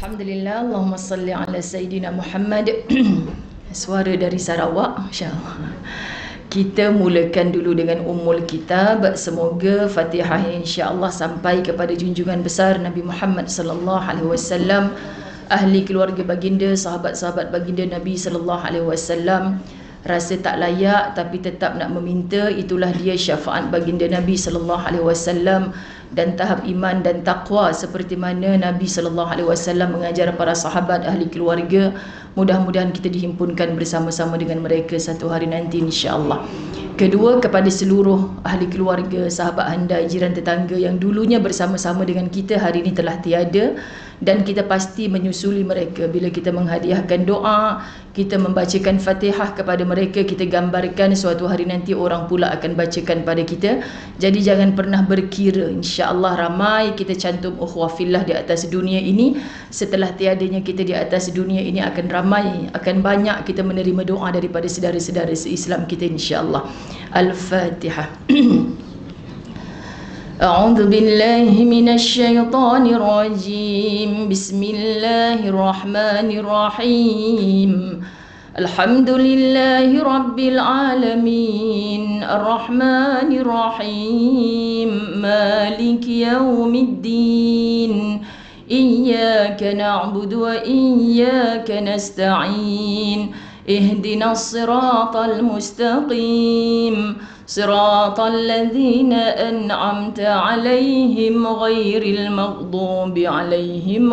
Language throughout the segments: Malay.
Alhamdulillah, Allahumma salli ala Sayyidina Muhammad. Suara dari Sarawak, insyaAllah. Kita mulakan dulu dengan Ummul Kitab. Semoga Fatihah insyaAllah sampai kepada junjungan besar Nabi Muhammad sallallahu alaihi wasallam, ahli keluarga baginda, sahabat-sahabat baginda Nabi sallallahu alaihi wasallam. Rasa tak layak tapi tetap nak meminta, itulah dia syafaat baginda Nabi sallallahu alaihi wasallam. Dan tahap iman dan taqwa seperti mana Nabi sallallahu alaihi wasallam mengajar para sahabat ahli keluarga. Mudah-mudahan kita dihimpunkan bersama-sama dengan mereka satu hari nanti insya-Allah. Kedua, kepada seluruh ahli keluarga, sahabat handai, jiran tetangga yang dulunya bersama-sama dengan kita, hari ini telah tiada, dan kita pasti menyusuli mereka. Bila kita menghadiahkan doa, kita membacakan Fatihah kepada mereka, kita gambarkan suatu hari nanti orang pula akan bacakan pada kita. Jadi jangan pernah berkira, insya-Allah ramai kita cantum ukhuwah fillah di atas dunia ini. Setelah tiadanya kita di atas dunia ini, akan ramai, akan banyak kita menerima doa daripada saudara-saudara se-Islam kita insya-Allah. Al-Fatihah. A'udzu billahi minasy syaithanir rajim. Bismillahirrahmanirrahim. Alhamdulillahi rabbil alamin. Arrahmanir rahim. Maliki yaumiddin. Iyyaka na'budu wa iyyaka nasta'in. Ihdinas siratal mustaqim. Siratal ladzina an'amta 'alaihim ghairil maghdubi 'alaihim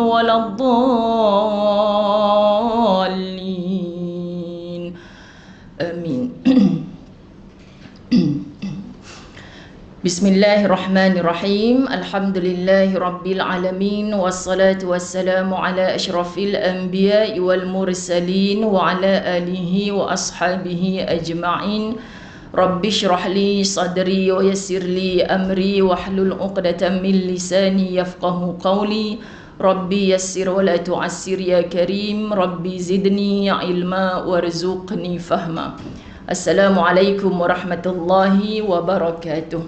waladdallin. Amin. Bismillahirrahmanirrahim. Alhamdulillahi rabbil alamin. Wassalatu wassalamu ala asyrafil anbiya'i wal mursalin wa ala alihi wa ashabihi ajma'in. Rabbi syrah li sadri wa yassir li amri wahlul 'uqdatam min lisani yafqahu qawli. Rabbi yassir wa la tu'assir ya karim. Rabbi zidni ilma warzuqni fahma. Assalamualaikum warahmatullahi wabarakatuh.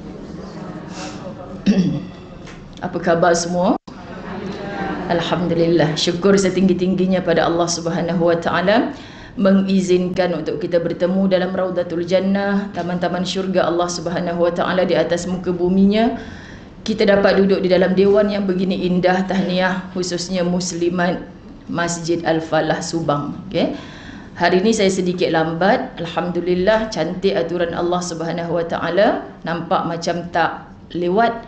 Apa khabar semua? Alhamdulillah, syukur setinggi-tingginya pada Allah Subhanahu wa taala mengizinkan untuk kita bertemu dalam Raudatul Jannah, taman-taman syurga Allah Subhanahu wa taala di atas muka buminya. Kita dapat duduk di dalam dewan yang begini indah. Tahniah khususnya muslimat Masjid Al-Falah Subang. Okey. Hari ini saya sedikit lambat. Alhamdulillah, cantik aturan Allah Subhanahu wa taala. Nampak macam tak lewat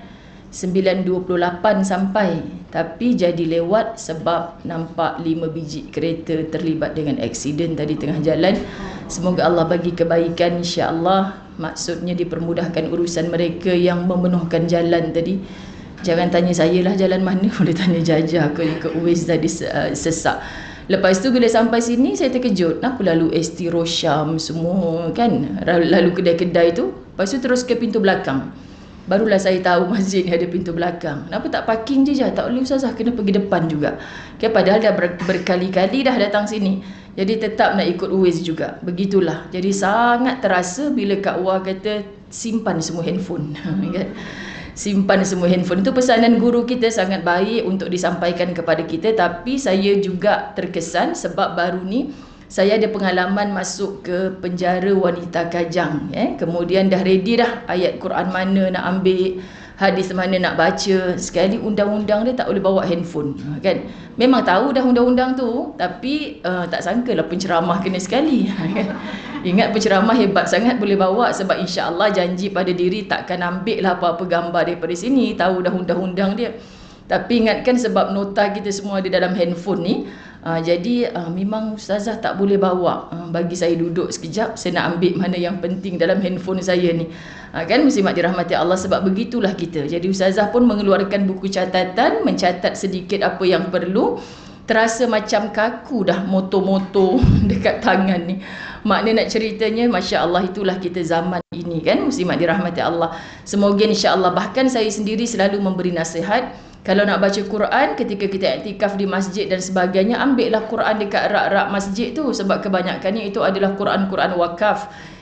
9.28 sampai, tapi jadi lewat sebab nampak 5 biji kereta terlibat dengan aksiden tadi tengah jalan. Semoga Allah bagi kebaikan insya-Allah. Maksudnya dipermudahkan urusan mereka yang memenuhkan jalan tadi. Jangan tanya saya lah jalan mana, boleh tanya Jajah ke Uwais tadi sesak. Lepas tu bila sampai sini saya terkejut, kenapa lalu ST Rosham semua kan, lalu kedai-kedai tu, lepas tu terus ke pintu belakang. Barulah saya tahu masjid ni ada pintu belakang. Kenapa tak parking je? Tak boleh ustazah, kena pergi depan juga. Okay, padahal dah berkali-kali dah datang sini. Jadi tetap nak ikut Uwais juga. Begitulah. Jadi sangat terasa bila Kak Wah kata simpan semua handphone. Simpan semua handphone. Itu pesanan guru kita, sangat baik untuk disampaikan kepada kita. Tapi saya juga terkesan sebab baru ni saya ada pengalaman masuk ke penjara wanita Kajang. Kemudian dah ready dah ayat Quran mana nak ambil, hadis mana nak baca. Sekali undang-undang dia tak boleh bawa handphone. Kan? Memang tahu dah undang-undang tu, tapi tak sangkalah penceramah kena sekali. Ingat penceramah hebat sangat boleh bawa, sebab insya-Allah janji pada diri takkan ambil lah apa-apa gambar daripada sini. Tahu dah undang-undang dia. Tapi ingatkan sebab nota kita semua ada dalam handphone ni. Jadi memang ustazah tak boleh bawa. Bagi saya duduk sekejap, saya nak ambil mana yang penting dalam handphone saya ni. Kan muslimat dirahmati Allah, sebab begitulah kita. Jadi ustazah pun mengeluarkan buku catatan, mencatat sedikit apa yang perlu. Terasa macam kaku dah moto-moto dekat tangan ni. Makna nak ceritanya, Masya Allah, itulah kita zaman ini kan muslimat dirahmati Allah. Semoga insya-Allah, bahkan saya sendiri selalu memberi nasihat, kalau nak baca Quran ketika kita iktikaf di masjid dan sebagainya, ambillah Quran dekat rak-rak masjid tu, sebab kebanyakannya itu adalah Quran-Quran wakaf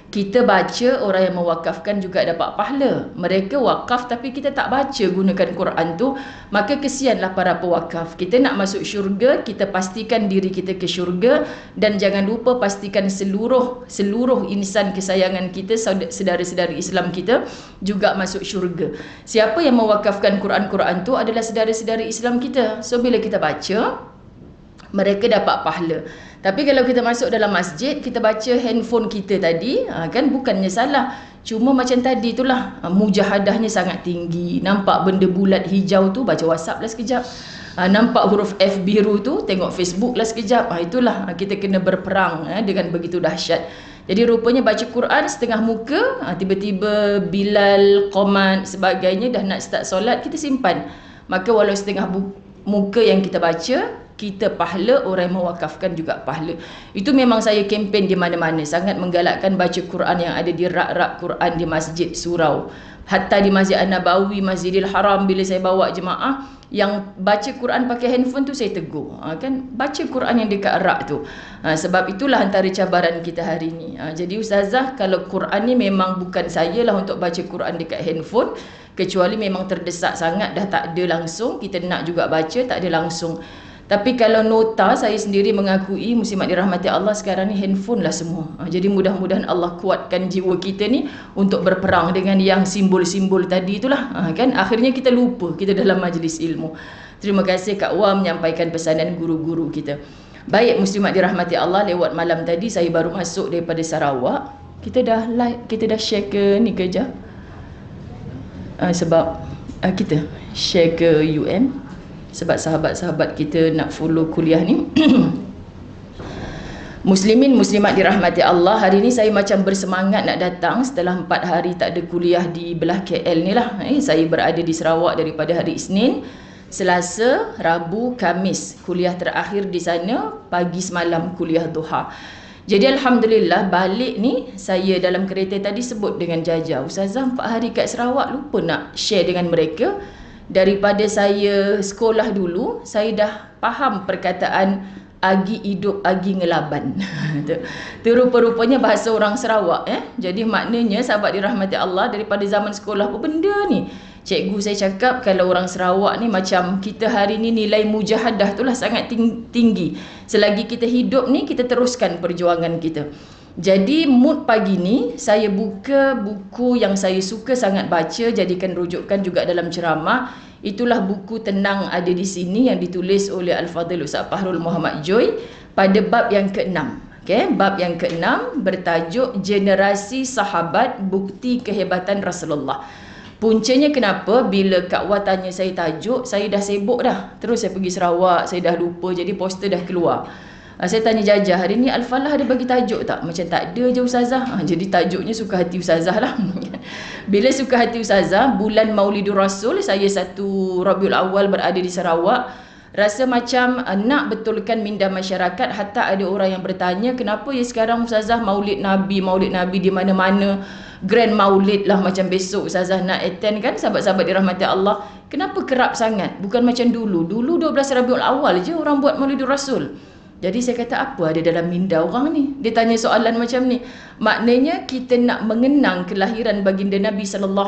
Kita baca, orang yang mewakafkan juga dapat pahala. Mereka wakaf tapi kita tak baca gunakan Quran tu, maka kesianlah para pewakaf. Kita nak masuk syurga, kita pastikan diri kita ke syurga, dan jangan lupa pastikan seluruh insan kesayangan kita, saudara-saudara Islam kita juga masuk syurga. Siapa yang mewakafkan Quran-Quran tu adalah saudara-saudara Islam kita. So bila kita baca, mereka dapat pahala. Tapi kalau kita masuk dalam masjid, kita baca handphone kita tadi, kan bukannya salah. Cuma macam tadi itulah, mujahadahnya sangat tinggi. Nampak benda bulat hijau tu, baca WhatsApp lah sekejap. Nampak huruf F biru tu, tengok Facebook lah sekejap. Itulah kita kena berperang dengan begitu dahsyat. Jadi rupanya baca Quran setengah muka, tiba-tiba Bilal, Qomat, sebagainya dah nak start solat, kita simpan. Maka walau setengah muka yang kita baca, kita pahala, orang yang mewakafkan juga pahala. Itu memang saya kempen di mana-mana, sangat menggalakkan baca Quran yang ada di rak-rak Quran di masjid surau. Hatta di Masjid An-Nabawi, Masjidil Haram, bila saya bawa jemaah yang baca Quran pakai handphone tu, saya tegur, kan baca Quran yang dekat rak tu. Sebab itulah antara cabaran kita hari ni. Jadi ustazah, kalau Quran ni memang bukan saya lah untuk baca Quran dekat handphone, kecuali memang terdesak sangat, dah tak ada langsung, kita nak juga baca, tak ada langsung. Tapi kalau nota, saya sendiri mengakui, muslimat dirahmati Allah, sekarang ni handphone lah semua. Jadi mudah-mudahan Allah kuatkan jiwa kita ni untuk berperang dengan yang simbol-simbol tadi itulah. Kan akhirnya kita lupa kita dalam majlis ilmu. Terima kasih Kak Wah menyampaikan pesanan guru-guru kita. Baik muslimat dirahmati Allah, lewat malam tadi saya baru masuk daripada Sarawak. Kita dah like, kita dah share ke ni ke je? Sebab kita share ke UM. Sebab sahabat-sahabat kita nak follow kuliah ni. Muslimin muslimat dirahmati Allah, hari ni saya macam bersemangat nak datang setelah 4 hari tak ada kuliah di belah KL ni lah. Saya berada di Sarawak daripada hari Isnin, Selasa, Rabu, Kamis. Kuliah terakhir di sana, pagi semalam kuliah duha. Jadi Alhamdulillah balik ni, saya dalam kereta tadi sebut dengan Jaja, Ustazah 4 hari kat Sarawak lupa nak share dengan mereka. Daripada saya sekolah dulu, saya dah faham perkataan agi hidup agi ngelaban. Tu rupa-rupanya bahasa orang Sarawak. Jadi maknanya sahabat dirahmati Allah, daripada zaman sekolah apa benda ni? Cikgu saya cakap kalau orang Sarawak ni macam kita hari ni, nilai mujahadah tu lah sangat tinggi. Selagi kita hidup ni, kita teruskan perjuangan kita. Jadi mood pagi ni saya buka buku yang saya suka sangat baca, jadikan rujukan juga dalam ceramah. Itulah buku Tenang Ada di Sini yang ditulis oleh Al-Fadhil Ustaz Fahrul Muhammad Joy pada bab yang ke-6. Bab yang ke-6 bertajuk Generasi Sahabat Bukti Kehebatan Rasulullah. Puncanya kenapa bila Kak Wah tanya saya tajuk, saya dah sibuk dah. Terus saya pergi Sarawak, saya dah lupa, jadi poster dah keluar. Saya tanya Jaja, hari ni Al-Falah ada bagi tajuk tak? Macam tak ada je Ustazah. Jadi tajuknya suka hati Ustazah lah. Bila suka hati Ustazah, bulan Maulidur Rasul, saya 1 Rabiul Awal berada di Sarawak. Rasa macam nak betulkan minda masyarakat. Hatta ada orang yang bertanya, kenapa ya sekarang Ustazah maulid Nabi di mana-mana. Grand maulid lah, macam besok Ustazah nak attend kan, sahabat-sahabat dirahmati Allah. Kenapa kerap sangat? Bukan macam dulu. Dulu 12 Rabiul Awal je orang buat Maulidur Rasul. Jadi saya kata, apa ada dalam minda orang ni? Dia tanya soalan macam ni. Maknanya kita nak mengenang kelahiran baginda Nabi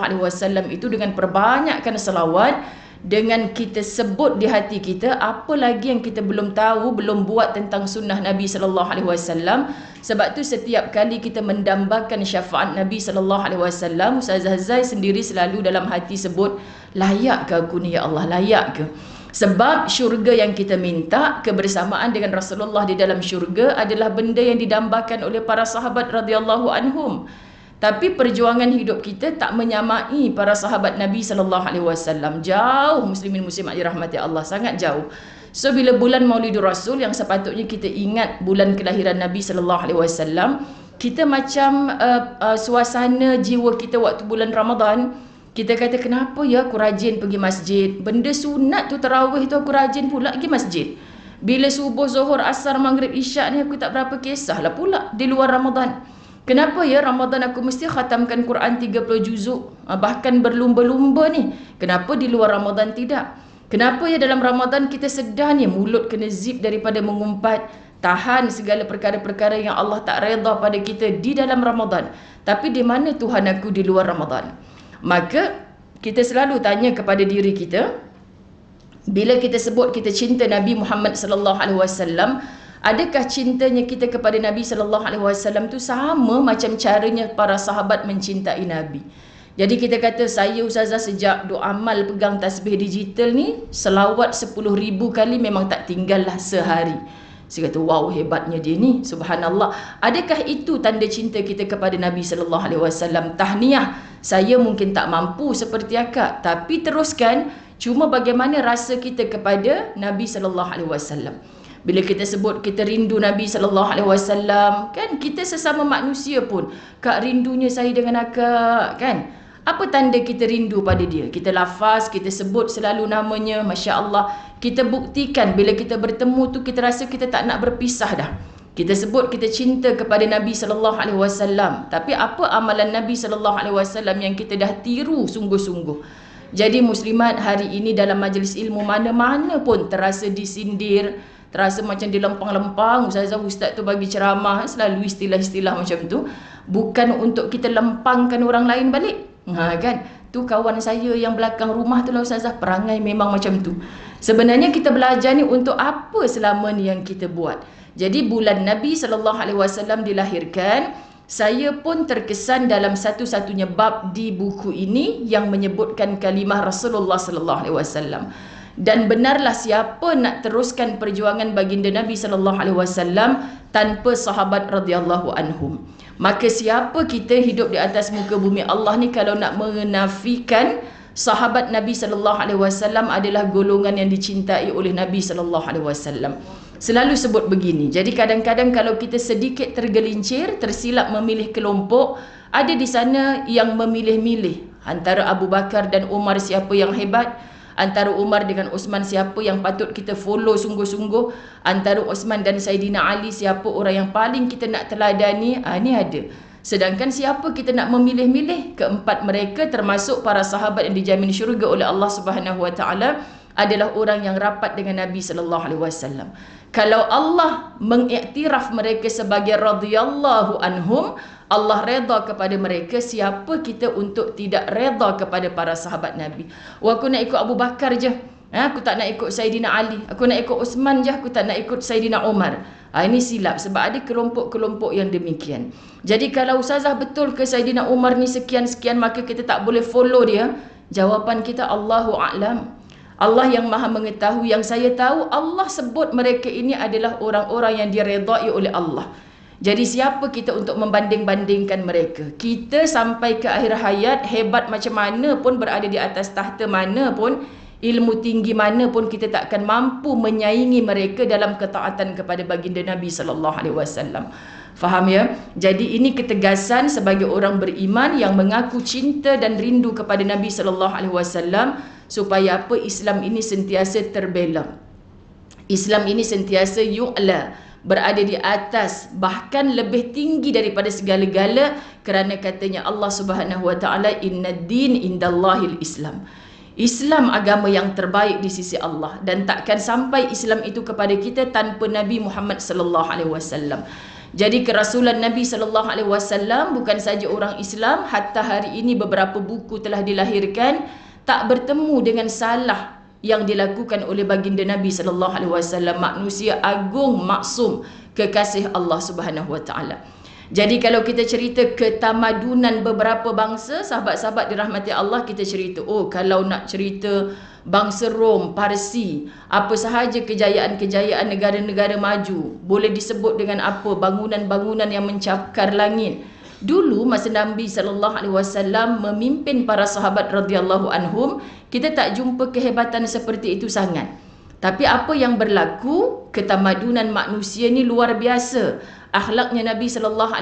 SAW itu dengan perbanyakkan salawat, dengan kita sebut di hati kita apa lagi yang kita belum tahu, belum buat tentang sunnah Nabi SAW. Sebab tu setiap kali kita mendambakan syafaat Nabi SAW, Ustazah Zai sendiri selalu dalam hati sebut, layak ke aku ni ya Allah, layak ke? Sebab syurga yang kita minta, kebersamaan dengan Rasulullah di dalam syurga adalah benda yang didambakan oleh para sahabat radhiyallahu anhum. Tapi perjuangan hidup kita tak menyamai para sahabat Nabi SAW. Jauh muslimin muslimat dirahmati Allah, sangat jauh. So bila bulan Maulidur Rasul yang sepatutnya kita ingat bulan kelahiran Nabi SAW, kita macam suasana jiwa kita waktu bulan Ramadan, kita kata kenapa ya aku rajin pergi masjid. Benda sunat tu, tarawih tu aku rajin pula pergi masjid. Bila subuh, zuhur, asar, maghrib, isyak ni aku tak berapa kisahlah pula di luar Ramadan. Kenapa ya Ramadan aku mesti khatamkan Quran 30 juzuk, bahkan berlumba-lumba ni. Kenapa di luar Ramadan tidak? Kenapa ya dalam Ramadan kita sedar ni mulut kena zip daripada mengumpat, tahan segala perkara-perkara yang Allah tak redha pada kita di dalam Ramadan. Tapi di mana Tuhan aku di luar Ramadan? Maka kita selalu tanya kepada diri kita, bila kita sebut kita cinta Nabi Muhammad sallallahu alaihi wasallam, adakah cintanya kita kepada Nabi sallallahu alaihi wasallam tu sama macam caranya para sahabat mencintai Nabi? Jadi kita kata, saya Ustazah sejak duk amal pegang tasbih digital ni, selawat 10,000 kali memang tak tinggal lah sehari. Saya kata, wow, hebatnya dia ni, subhanallah. Adakah itu tanda cinta kita kepada Nabi sallallahu alaihi wasallam? Tahniah, saya mungkin tak mampu seperti akak, tapi teruskan. Cuma bagaimana rasa kita kepada Nabi sallallahu alaihi wasallam? Bila kita sebut kita rindu Nabi sallallahu alaihi wasallam, kan kita sesama manusia pun, kak rindunya saya dengan akak, kan? Apa tanda kita rindu pada dia? Kita lafaz, kita sebut selalu namanya, Masya Allah. Kita buktikan bila kita bertemu tu kita rasa kita tak nak berpisah dah. Kita sebut kita cinta kepada Nabi sallallahu alaihi wasallam. Tapi apa amalan Nabi sallallahu alaihi wasallam yang kita dah tiru sungguh-sungguh? Jadi muslimat, hari ini dalam majlis ilmu mana-mana pun terasa disindir, terasa macam dilempang-lempang. Ustaz tu bagi ceramah selalu istilah-istilah macam tu. Bukan untuk kita lempangkan orang lain balik. Kan? Tu kawan saya yang belakang rumah tu lah Ustazah, perangai memang macam tu. Sebenarnya kita belajar ni untuk apa selama ni yang kita buat. Jadi bulan Nabi SAW dilahirkan, saya pun terkesan dalam satu-satunya bab di buku ini yang menyebutkan kalimah Rasulullah SAW. Dan benarlah siapa nak teruskan perjuangan baginda Nabi SAW tanpa sahabat radhiyallahu anhum. Maka siapa kita hidup di atas muka bumi Allah ni kalau nak menafikan sahabat Nabi SAW adalah golongan yang dicintai oleh Nabi SAW. Selalu sebut begini. Jadi kadang-kadang kalau kita sedikit tergelincir, tersilap memilih kelompok, ada di sana yang memilih-milih antara Abu Bakar dan Umar siapa yang hebat, antara Umar dengan Uthman siapa yang patut kita follow sungguh-sungguh, antara Uthman dan Saidina Ali siapa orang yang paling kita nak teladani, ni ada. Sedangkan siapa kita nak memilih-milih? Keempat mereka termasuk para sahabat yang dijamin syurga oleh Allah Subhanahu Wa Taala adalah orang yang rapat dengan Nabi sallallahu alaihi wasallam. Kalau Allah mengiktiraf mereka sebagai radhiyallahu anhum, Allah redha kepada mereka, siapa kita untuk tidak redha kepada para sahabat Nabi? Aku nak ikut Abu Bakar je, aku tak nak ikut Saidina Ali. Aku nak ikut Uthman je, aku tak nak ikut Saidina Umar. Ini silap sebab ada kelompok-kelompok yang demikian. Jadi kalau Ustazah betul ke Saidina Umar ni sekian-sekian, maka kita tak boleh follow dia? Jawapan kita Allahu a'lam. Allah yang maha mengetahui. Yang saya tahu, Allah sebut mereka ini adalah orang-orang yang diredai oleh Allah. Jadi siapa kita untuk membanding-bandingkan mereka? Kita sampai ke akhir hayat, hebat macam mana pun, berada di atas tahta mana pun, ilmu tinggi mana pun, kita tak akan mampu menyaingi mereka dalam ketaatan kepada baginda Nabi SAW. Faham ya? Jadi ini ketegasan sebagai orang beriman yang mengaku cinta dan rindu kepada Nabi SAW, supaya apa? Islam ini sentiasa terbela. Islam ini sentiasa yu'la, berada di atas, bahkan lebih tinggi daripada segala-gala, kerana katanya Allah Subhanahu Wa Taala, innad din indallahil Islam. Islam agama yang terbaik di sisi Allah, dan takkan sampai Islam itu kepada kita tanpa Nabi Muhammad sallallahu alaihi wasallam. Jadi kerasulan Nabi sallallahu alaihi wasallam bukan saja orang Islam, hatta hari ini beberapa buku telah dilahirkan tak bertemu dengan salah yang dilakukan oleh baginda Nabi sallallahu alaihi wasallam, manusia agung, maksum, kekasih Allah Subhanahu Wa Taala. Jadi kalau kita cerita ketamadunan beberapa bangsa, sahabat-sahabat dirahmati Allah, kita cerita, kalau nak cerita bangsa Rom, Parsi, apa sahaja kejayaan-kejayaan negara-negara maju, boleh disebut dengan apa? Bangunan-bangunan yang mencakar langit. Dulu masa Nabi SAW memimpin para sahabat radhiyallahu anhum, kita tak jumpa kehebatan seperti itu sangat. Tapi apa yang berlaku? Ketamadunan manusia ni luar biasa. Akhlaknya Nabi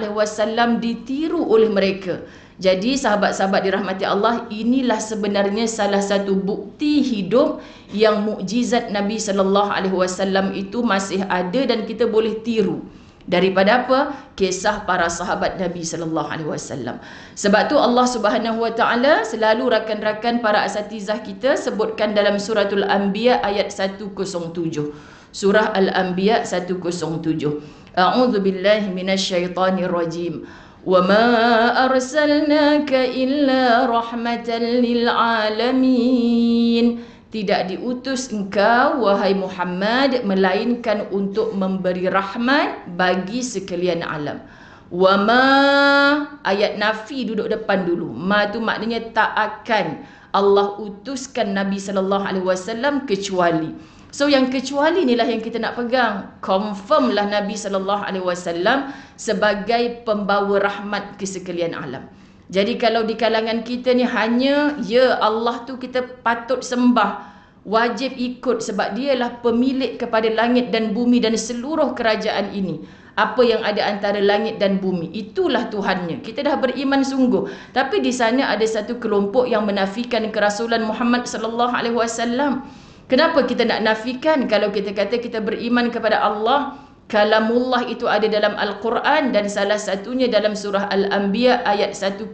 SAW ditiru oleh mereka. Jadi sahabat-sahabat dirahmati Allah, inilah sebenarnya salah satu bukti hidup yang mukjizat Nabi SAW itu masih ada dan kita boleh tiru. Daripada apa? Kisah para sahabat Nabi SAW. Sebab tu Allah Subhanahu Wa Taala selalu rakan-rakan para asatizah kita sebutkan dalam suratul Anbiya ayat 107. Surah Al-Anbiya 107. A'udzu billahi minasyaitonir rajim. Wa ma arsalnaka illa rahmatan lil alamin. Tidak diutus engkau wahai Muhammad melainkan untuk memberi rahmat bagi sekalian alam. Wa ma, ayat nafi duduk depan dulu. Ma tu maknanya tak akan Allah utuskan Nabi sallallahu alaihi wasallam kecuali. So yang kecuali inilah yang kita nak pegang. Confirmlah Nabi sallallahu alaihi wasallam sebagai pembawa rahmat ke sekalian alam. Jadi kalau di kalangan kita ni hanya ya Allah tu kita patut sembah, wajib ikut sebab dialah pemilik kepada langit dan bumi dan seluruh kerajaan ini. Apa yang ada antara langit dan bumi, itulah Tuhannya. Kita dah beriman sungguh. Tapi di sana ada satu kelompok yang menafikan kerasulan Muhammad sallallahu alaihi wasallam. Kenapa kita nak nafikan kalau kita kata kita beriman kepada Allah? Kalamullah itu ada dalam Al-Quran dan salah satunya dalam surah Al-Anbiya ayat 107.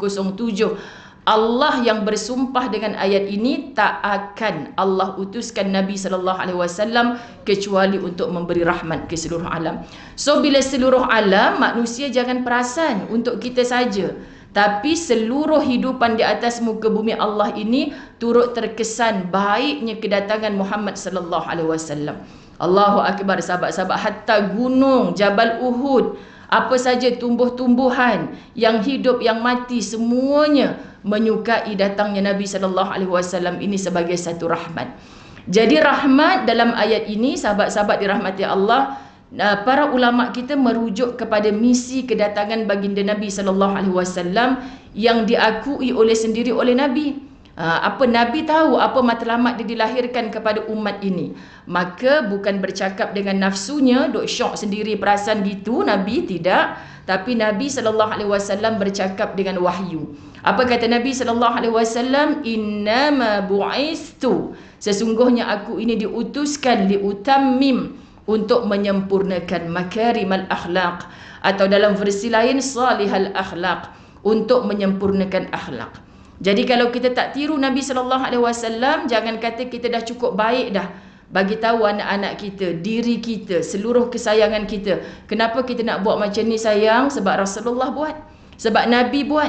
Allah yang bersumpah dengan ayat ini, tak akan Allah utuskan Nabi sallallahu alaihi wasallam kecuali untuk memberi rahmat ke seluruh alam. So bila seluruh alam, manusia jangan perasan untuk kita saja, tapi seluruh hidupan di atas muka bumi Allah ini turut terkesan baiknya kedatangan Muhammad sallallahu alaihi wasallam. Allahu akbar sahabat-sahabat, hatta gunung Jabal Uhud, apa saja tumbuh-tumbuhan yang hidup yang mati semuanya menyukai datangnya Nabi sallallahu alaihi wasallam ini sebagai satu rahmat. Jadi rahmat dalam ayat ini sahabat-sahabat dirahmati Allah, para ulama kita merujuk kepada misi kedatangan baginda Nabi sallallahu alaihi wasallam yang diakui sendiri oleh Nabi. Apa Nabi tahu apa matlamat dia dilahirkan kepada umat ini, maka bukan bercakap dengan nafsunya, duk syok sendiri perasan gitu, Nabi tidak. Tapi Nabi sallallahu alaihi wasallam bercakap dengan wahyu. Apa kata Nabi sallallahu alaihi wasallam? Innama bu'istu, sesungguhnya aku ini diutuskan liutammim, untuk menyempurnakan makarimal akhlak, atau dalam versi lain salihal akhlak, untuk menyempurnakan akhlak. Jadi kalau kita tak tiru Nabi sallallahu alaihi wasallam, jangan kata kita dah cukup baik dah. Bagi tahu anak-anak kita, diri kita, seluruh kesayangan kita. Kenapa kita nak buat macam ni sayang? Sebab Rasulullah buat. Sebab Nabi buat.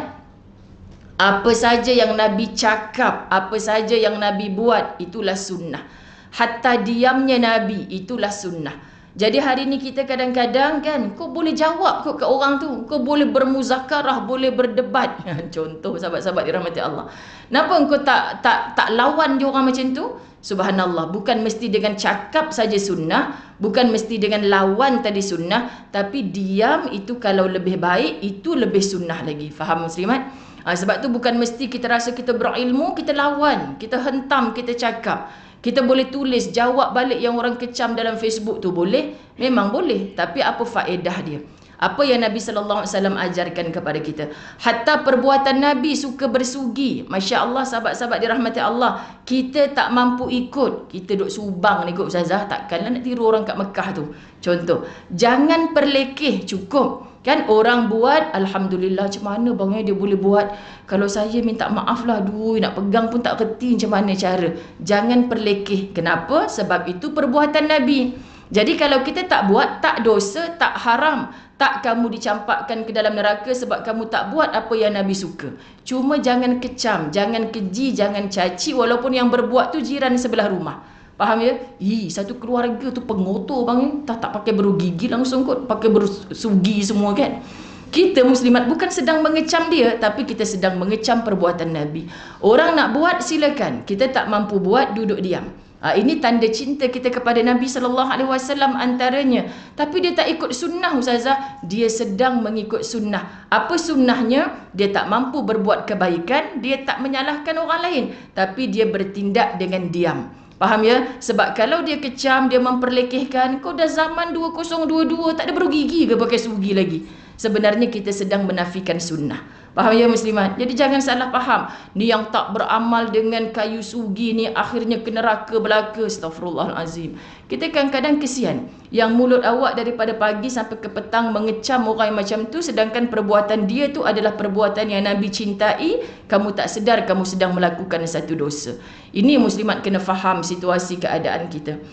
Apa saja yang Nabi cakap, apa saja yang Nabi buat, itulah sunnah. Hatta diamnya Nabi, itulah sunnah. Jadi hari ni kita kadang-kadang kan, kau boleh jawab kau ke orang tu, kau boleh bermuzakarah, boleh berdebat. Contoh sahabat-sahabat dirahmati Allah. Kenapa engkau tak lawan dia orang macam tu? Subhanallah, bukan mesti dengan cakap saja sunnah, bukan mesti dengan lawan tadi sunnah, tapi diam itu kalau lebih baik, itu lebih sunnah lagi. Faham muslimat? Sebab tu bukan mesti kita rasa kita berilmu, kita lawan, kita hentam, kita cakap. Kita boleh tulis, jawab balik yang orang kecam dalam Facebook tu, boleh? Memang boleh. Tapi apa faedah dia? Apa yang Nabi sallallahu alaihi wasallam ajarkan kepada kita? Hatta perbuatan Nabi suka bersugi. Masya Allah sahabat-sahabat dirahmati Allah. Kita tak mampu ikut. Kita duk subang ni ikut Ustazah. Takkanlah nak tiru orang kat Mekah tu. Contoh. Jangan perlekeh, cukup. Kan orang buat, Alhamdulillah, macam mana bang dia boleh buat? Kalau saya minta maaf lah, aduh, nak pegang pun tak kerti macam mana cara. Jangan perlekeh. Kenapa? Sebab itu perbuatan Nabi. Jadi kalau kita tak buat, tak dosa, tak haram. Tak kamu dicampakkan ke dalam neraka sebab kamu tak buat apa yang Nabi suka. Cuma jangan kecam, jangan keji, jangan caci, walaupun yang berbuat tu jiran sebelah rumah. Faham ya? Satu keluarga tu pengotor bang, tak pakai berugigi langsung kot, pakai bersugi semua kan. Kita muslimat bukan sedang mengecam dia, tapi kita sedang mengecam perbuatan Nabi. Orang nak buat silakan, kita tak mampu buat, duduk diam. Ini tanda cinta kita kepada Nabi sallallahu alaihi wasallam antaranya. Tapi dia tak ikut sunnah Ustazah, dia sedang mengikut sunnah. Apa sunnahnya? Dia tak mampu berbuat kebaikan, dia tak menyalahkan orang lain, tapi dia bertindak dengan diam. Faham ya? Sebab kalau dia kecam, dia memperlekehkan, kau dah zaman 2022 tak ada bergigi ke pakai sugi lagi. Sebenarnya kita sedang menafikan sunnah. Faham ya muslimat? Jadi jangan salah faham. Ni yang tak beramal dengan kayu sugi ni akhirnya ke neraka belaka. Astaghfirullahalazim. Kita kadang-kadang kesian yang mulut awak daripada pagi sampai ke petang mengecam orang yang macam tu, sedangkan perbuatan dia tu adalah perbuatan yang Nabi cintai. Kamu tak sedar kamu sedang melakukan satu dosa. Ini muslimat kena faham situasi keadaan kita.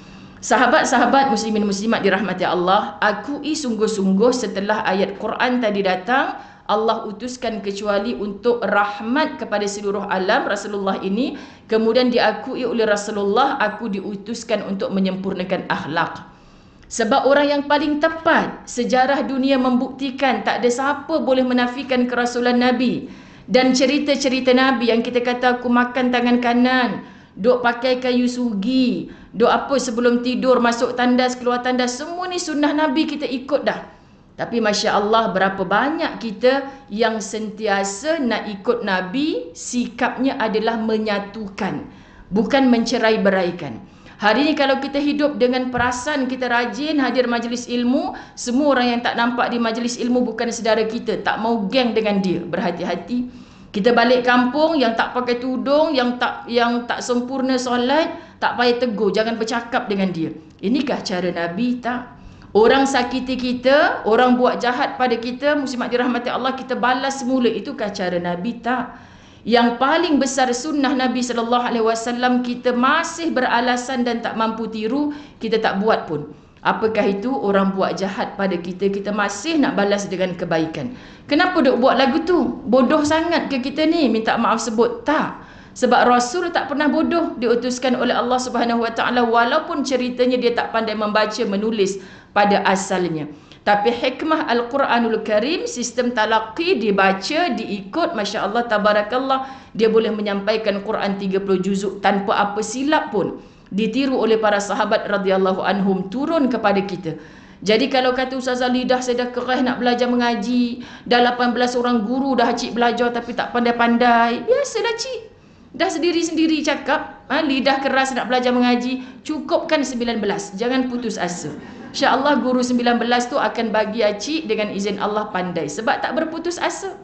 Sahabat-sahabat muslimin muslimat dirahmati Allah, akui sungguh-sungguh setelah ayat Quran tadi datang, Allah utuskan kecuali untuk rahmat kepada seluruh alam Rasulullah ini. Kemudian diakui oleh Rasulullah, aku diutuskan untuk menyempurnakan akhlak. Sebab orang yang paling tepat, sejarah dunia membuktikan tak ada siapa boleh menafikan kerasulan Nabi. Dan cerita-cerita Nabi yang kita kata aku makan tangan kanan, duk pakai kayu sugi, duk apa sebelum tidur, masuk tandas, keluar tandas, semua ni sunnah Nabi kita ikut dah. Tapi Masya Allah, berapa banyak kita yang sentiasa nak ikut Nabi, sikapnya adalah menyatukan, bukan mencerai-beraikan. Hari ni kalau kita hidup dengan perasan kita rajin hadir majlis ilmu, semua orang yang tak nampak di majlis ilmu bukan saudara kita, tak mau geng dengan dia. Berhati-hati. Kita balik kampung yang tak pakai tudung, yang tak sempurna solat, tak payah tegur, jangan bercakap dengan dia. Inikah cara Nabi? Tak. Orang sakiti kita, orang buat jahat pada kita, muslimat dirahmati Allah, kita balas semula. Itukah cara Nabi? Tak. Yang paling besar sunnah Nabi SAW, kita masih beralasan dan tak mampu tiru, kita tak buat pun. Apakah itu? Orang buat jahat pada kita, kita masih nak balas dengan kebaikan. Kenapa duk buat lagu tu? Bodoh sangat ke kita ni? Minta maaf sebut? Tak. Sebab Rasul tak pernah bodoh, diutuskan oleh Allah Subhanahu Wa Taala, walaupun ceritanya dia tak pandai membaca menulis pada asalnya. Tapi hikmah Al-Quranul Karim, sistem talaqi, dibaca, diikut, Masya Allah, Tabarakallah, dia boleh menyampaikan Quran 30 juzuk tanpa apa silap pun. Ditiru oleh para sahabat radhiyallahu anhum, turun kepada kita. Jadi kalau kata Ustazah, lidah saya dah kerah nak belajar mengaji, dah 18 orang guru dah cik belajar tapi tak pandai-pandai, biasalah cik. Dah sendiri-sendiri cakap, lidah keras nak belajar mengaji, cukupkan 19, jangan putus asa. InsyaAllah guru 19 tu akan bagi acik dengan izin Allah pandai, sebab tak berputus asa.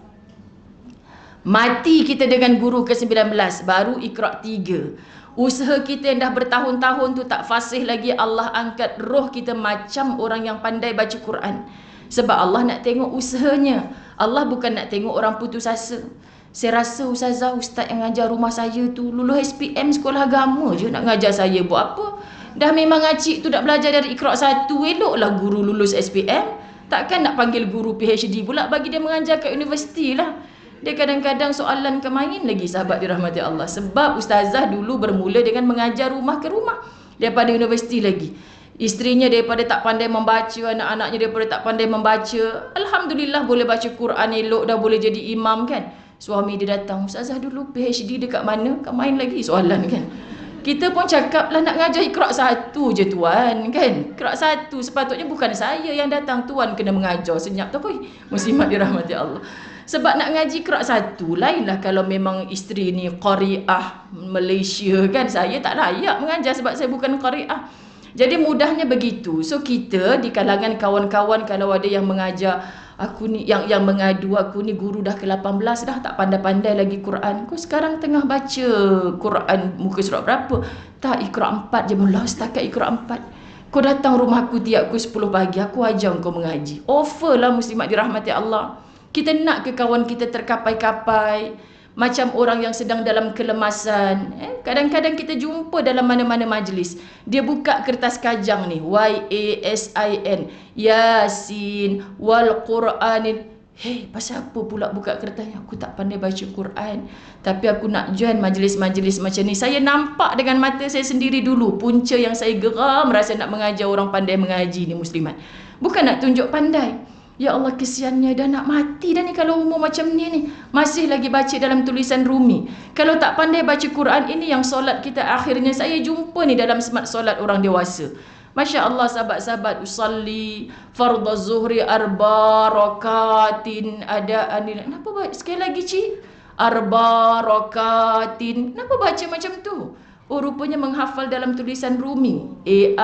Mati kita dengan guru ke-19, baru Iqra' 3. Usaha kita yang dah bertahun-tahun tu tak fasih lagi, Allah angkat roh kita macam orang yang pandai baca Quran. Sebab Allah nak tengok usahanya. Allah bukan nak tengok orang putus asa. Saya rasa Ustazah, Ustaz yang ngajar rumah saya tu lulus SPM sekolah agama je nak ngajar saya, buat apa? Dah memang acik tu nak belajar dari Iqra' 1, eloklah guru lulus SPM. Takkan nak panggil guru PhD pula bagi dia mengajar kat universiti lah. Dia kadang-kadang soalan kemain lagi, sahabat dirahmati Allah. Sebab Ustazah dulu bermula dengan mengajar rumah ke rumah, daripada universiti lagi. Isterinya daripada tak pandai membaca, anak-anaknya daripada tak pandai membaca, Alhamdulillah boleh baca Quran elok, dah boleh jadi imam kan. Suami dia datang, Ustazah dulu PhD dekat mana? Kemain lagi soalan kan. Kita pun cakap lah nak ngajar Iqra' 1 je tuan kan. Iqra' 1 sepatutnya bukan saya yang datang, tuan kena mengajar. Senyap tu pun muslimat dirahmati Allah. Sebab nak ngaji Iqra' 1, lainlah kalau memang isteri ni qari'ah Malaysia kan. Saya tak layak mengajar sebab saya bukan qari'ah. Jadi mudahnya begitu. So kita di kalangan kawan-kawan kalau ada yang mengajar, aku ni yang mengadu, aku ni guru dah ke-18 dah tak pandai-pandai lagi Quran. Kau sekarang tengah baca Quran muka surat berapa? Tak, Iqra' 4 je mula, setakat Iqra' 4. Kau datang rumah aku tiap pukul 10 pagi, aku ajar kau mengaji. Offer lah muslimat dirahmati Allah. Kita nak ke kawan kita terkapai-kapai, macam orang yang sedang dalam kelemasan. Kadang-kadang kita jumpa dalam mana-mana majlis, dia buka kertas kajang ni, YASIN, Yasin wal Quranin. Hei, pasal apa pula buka kertasnya? Aku tak pandai baca Quran, tapi aku nak join majlis-majlis macam ni. Saya nampak dengan mata saya sendiri dulu punca yang saya geram rasa nak mengajar orang pandai mengaji ni muslimat. Bukan nak tunjuk pandai. Ya Allah, kesiannya dah nak mati dah ni kalau umur macam ni. Masih lagi baca dalam tulisan Rumi. Kalau tak pandai baca Quran, ini yang solat kita akhirnya saya jumpa ni dalam semat solat orang dewasa. Masya Allah sahabat-sahabat, usalli fardhu zuhri arba rakatin ada anil. Kenapa sekali lagi cik? Arba rakatin. Kenapa baca macam tu? Oh, rupanya menghafal dalam tulisan Rumi.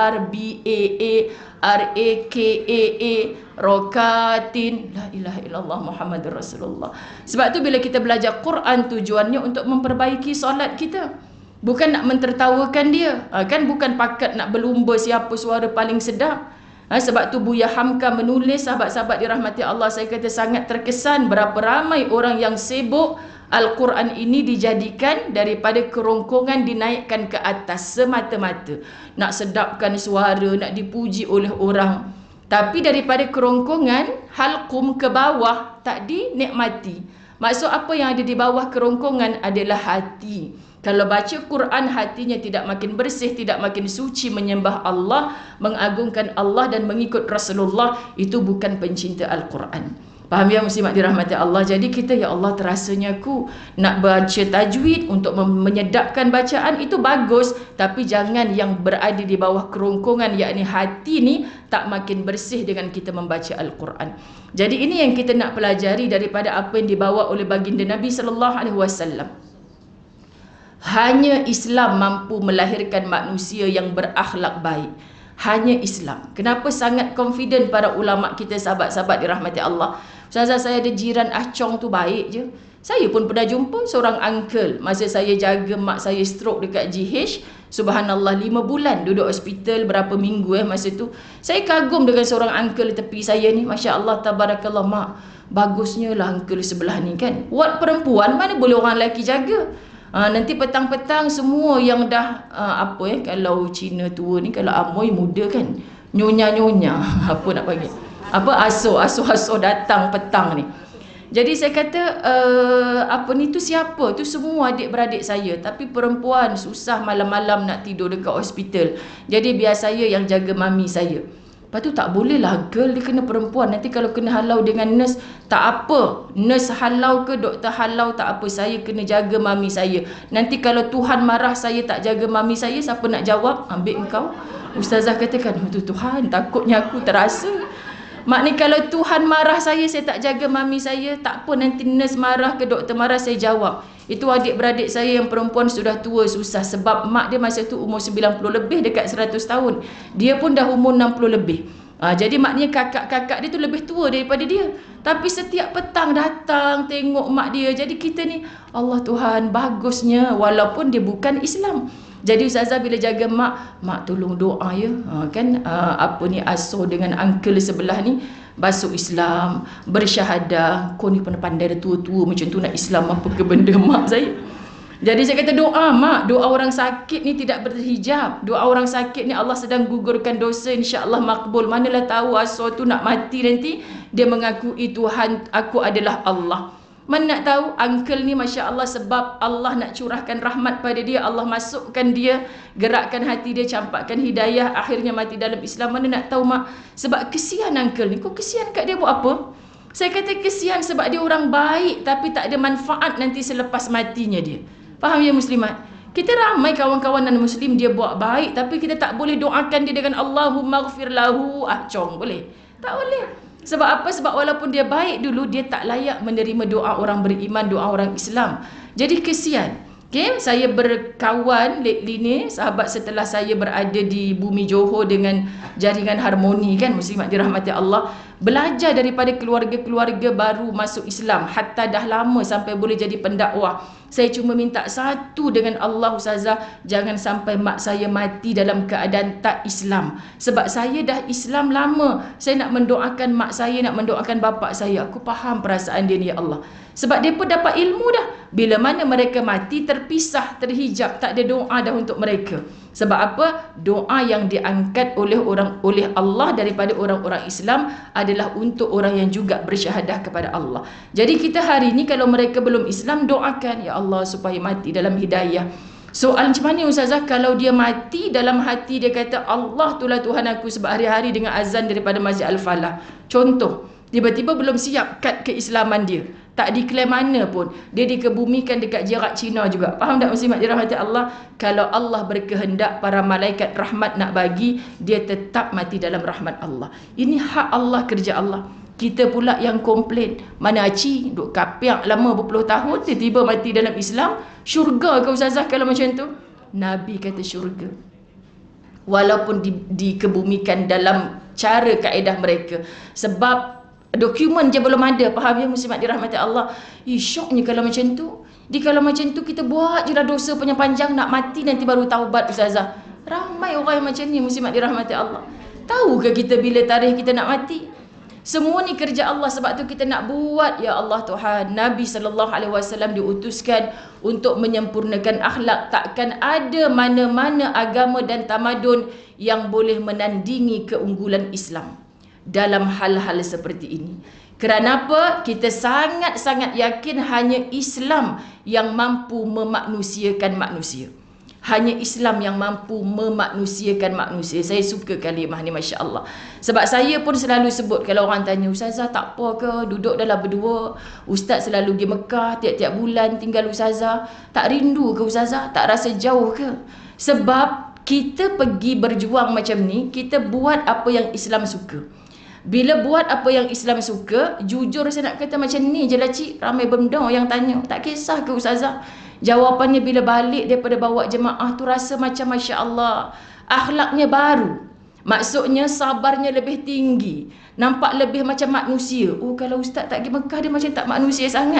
ARBAARAKAA rakatin. La ilaha illallah Muhammadur Rasulullah. Sebab tu bila kita belajar Quran, tujuannya untuk memperbaiki solat kita, bukan nak mentertawakan dia. Kan bukan pakat nak berlumba siapa suara paling sedap. Sebab tu Buya Hamka menulis, sahabat-sahabat dirahmati Allah, saya kata sangat terkesan berapa ramai orang yang sibuk Al-Quran ini dijadikan daripada kerongkongan dinaikkan ke atas semata-mata. Nak sedapkan suara, nak dipuji oleh orang. Tapi daripada kerongkongan, halqum ke bawah, tak dinikmati. Maksud apa yang ada di bawah kerongkongan adalah hati. Kalau baca Quran, hatinya tidak makin bersih, tidak makin suci, menyembah Allah, mengagungkan Allah dan mengikut Rasulullah, itu bukan pencinta Al-Quran. Faham ya muslimat dirahmati Allah? Jadi kita, ya Allah, terasanya aku nak baca tajwid untuk menyedapkan bacaan itu bagus, tapi jangan yang berada di bawah kerongkongan, yakni hati ni tak makin bersih dengan kita membaca Al-Quran. Jadi ini yang kita nak pelajari daripada apa yang dibawa oleh baginda Nabi SAW. Hanya Islam mampu melahirkan manusia yang berakhlak baik. Hanya Islam. Kenapa sangat confident para ulama kita, sahabat-sahabat dirahmati Allah? Ustazah, saya ada jiran Acong tu baik je. Saya pun pernah jumpa seorang uncle masa saya jaga mak saya stroke dekat GH. Subhanallah, 5 bulan duduk hospital, berapa minggu masa tu. Saya kagum dengan seorang uncle tepi saya ni. Masya Allah, tabarakallah, mak. Bagusnya lah uncle sebelah ni kan. Ward perempuan mana boleh orang lelaki jaga. Nanti petang-petang semua yang dah kalau Cina tua ni, kalau Amoy muda kan, nyonya-nyonya apa nak panggil, asuh datang petang ni. Jadi saya kata tu siapa? Tu semua adik-beradik saya. Tapi perempuan susah malam-malam nak tidur dekat hospital. Jadi biar saya yang jaga mami saya. Lepas tu tak boleh lah girl, dia kena perempuan. Nanti kalau kena halau dengan nurse, tak apa. Nurse halau ke doktor halau, tak apa. Saya kena jaga mami saya. Nanti kalau Tuhan marah saya tak jaga mami saya, siapa nak jawab? Ambil engkau. Ustazah katakan, tu Tuhan, takutnya aku terasa. Maknanya kalau Tuhan marah saya tak jaga mami saya, tak apa, nanti nurse marah ke doktor marah, saya jawab. Itu adik-beradik saya yang perempuan sudah tua susah. Sebab mak dia masa tu umur 90 lebih, dekat 100 tahun. Dia pun dah umur 60 lebih. Jadi maknanya kakak-kakak dia tu lebih tua daripada dia. Tapi setiap petang datang tengok mak dia. Jadi kita ni, Allah Tuhan, bagusnya walaupun dia bukan Islam. Jadi Ustazah bila jaga mak tolong doa ya. Asuh dengan uncle sebelah ni masuk Islam, bersyahadah. Kau ni pandai dah tua-tua macam tu, nak Islam apa ke benda mak saya. Jadi saya kata doa mak, doa orang sakit ni tidak berhijab. Doa orang sakit ni Allah sedang gugurkan dosa, insya-Allah makbul. Manalah tahu asuh tu nak mati nanti dia mengakui Tuhan, aku adalah Allah. Mana nak tahu uncle ni Masya Allah, sebab Allah nak curahkan rahmat pada dia, Allah masukkan dia, gerakkan hati dia, campakkan hidayah, akhirnya mati dalam Islam. Mana nak tahu mak, sebab kesian uncle ni. Kau kesian kat dia buat apa? Saya kata kesian sebab dia orang baik tapi tak ada manfaat nanti selepas matinya dia. Faham ya muslimat? Kita ramai kawan-kawan non-muslim dia buat baik tapi kita tak boleh doakan dia dengan Allahumma ghfir lahu Acong, boleh? Tak boleh. Sebab apa? Sebab walaupun dia baik dulu, dia tak layak menerima doa orang beriman, doa orang Islam. Jadi kesian. Okay? Saya berkawan lately ni, sahabat setelah saya berada di bumi Johor dengan jaringan harmoni kan, muslimat dirahmati Allah. Belajar daripada keluarga-keluarga baru masuk Islam, hatta dah lama sampai boleh jadi pendakwah. Saya cuma minta satu dengan Allah Ustazah, jangan sampai mak saya mati dalam keadaan tak Islam. Sebab saya dah Islam lama. Saya nak mendoakan mak saya, nak mendoakan bapak saya. Aku faham perasaan dia ni ya Allah. Sebab dia pun dapat ilmu dah. Bila mana mereka mati terpisah, terhijab, tak ada doa dah untuk mereka. Sebab apa? Doa yang diangkat oleh Allah daripada orang-orang Islam adalah untuk orang yang juga bersyahadah kepada Allah. Jadi kita hari ni kalau mereka belum Islam, doakan ya Allah supaya mati dalam hidayah. Soal macam mana Ustazah kalau dia mati dalam hati dia kata Allah itulah Tuhan aku, sebab hari-hari dengan azan daripada Masjid Al-Falah. Contoh, tiba-tiba belum siap kad keislaman dia, tak diklaim mana pun, dia dikebumikan dekat jarak Cina juga. Faham tak muslimat dirahmati Allah? Kalau Allah berkehendak, para malaikat rahmat nak bagi, dia tetap mati dalam rahmat Allah. Ini hak Allah, kerja Allah. Kita pula yang komplain, mana aci duk kapiak lama berpuluh tahun, tiba-tiba mati dalam Islam. Syurga ke Ustazah kalau macam tu? Nabi kata syurga, walaupun dikebumikan dalam cara kaedah mereka. Sebab dokumen je belum ada. Faham ya muslimat dirahmati Allah? Syoknya kalau macam tu. Kalau macam tu kita buat je dah dosa panjang-panjang, nak mati nanti baru taubat Ustazah. Ramai orang yang macam ni muslimat dirahmati Allah. Tahu ke kita bila tarikh kita nak mati? Semua ni kerja Allah. Sebab tu kita nak buat, ya Allah Tuhan. Nabi SAW diutuskan untuk menyempurnakan akhlak. Takkan ada mana-mana agama dan tamadun yang boleh menandingi keunggulan Islam dalam hal-hal seperti ini. Kerana apa? Kita sangat-sangat yakin hanya Islam yang mampu memanusiakan manusia. Hanya Islam yang mampu memanusiakan manusia. Saya suka kalimah ni, Masya Allah. Sebab saya pun selalu sebut, kalau orang tanya, Ustazah tak apa ke duduk dalam berdua? Ustaz selalu pergi Mekah tiap-tiap bulan tinggal Ustazah. Tak rindu ke Ustazah? Tak rasa jauh ke? Sebab kita pergi berjuang macam ni, kita buat apa yang Islam suka. Bila buat apa yang Islam suka, jujur saya nak kata macam ni je lah cik. Ramai benda yang tanya, tak kisah ke Ustazah? Jawapannya bila balik daripada bawa jemaah tu rasa macam Masya Allah. Akhlaknya baru. Maksudnya sabarnya lebih tinggi. Nampak lebih macam manusia. Oh, kalau Ustaz tak pergi Mekah, dia macam tak manusia sangat.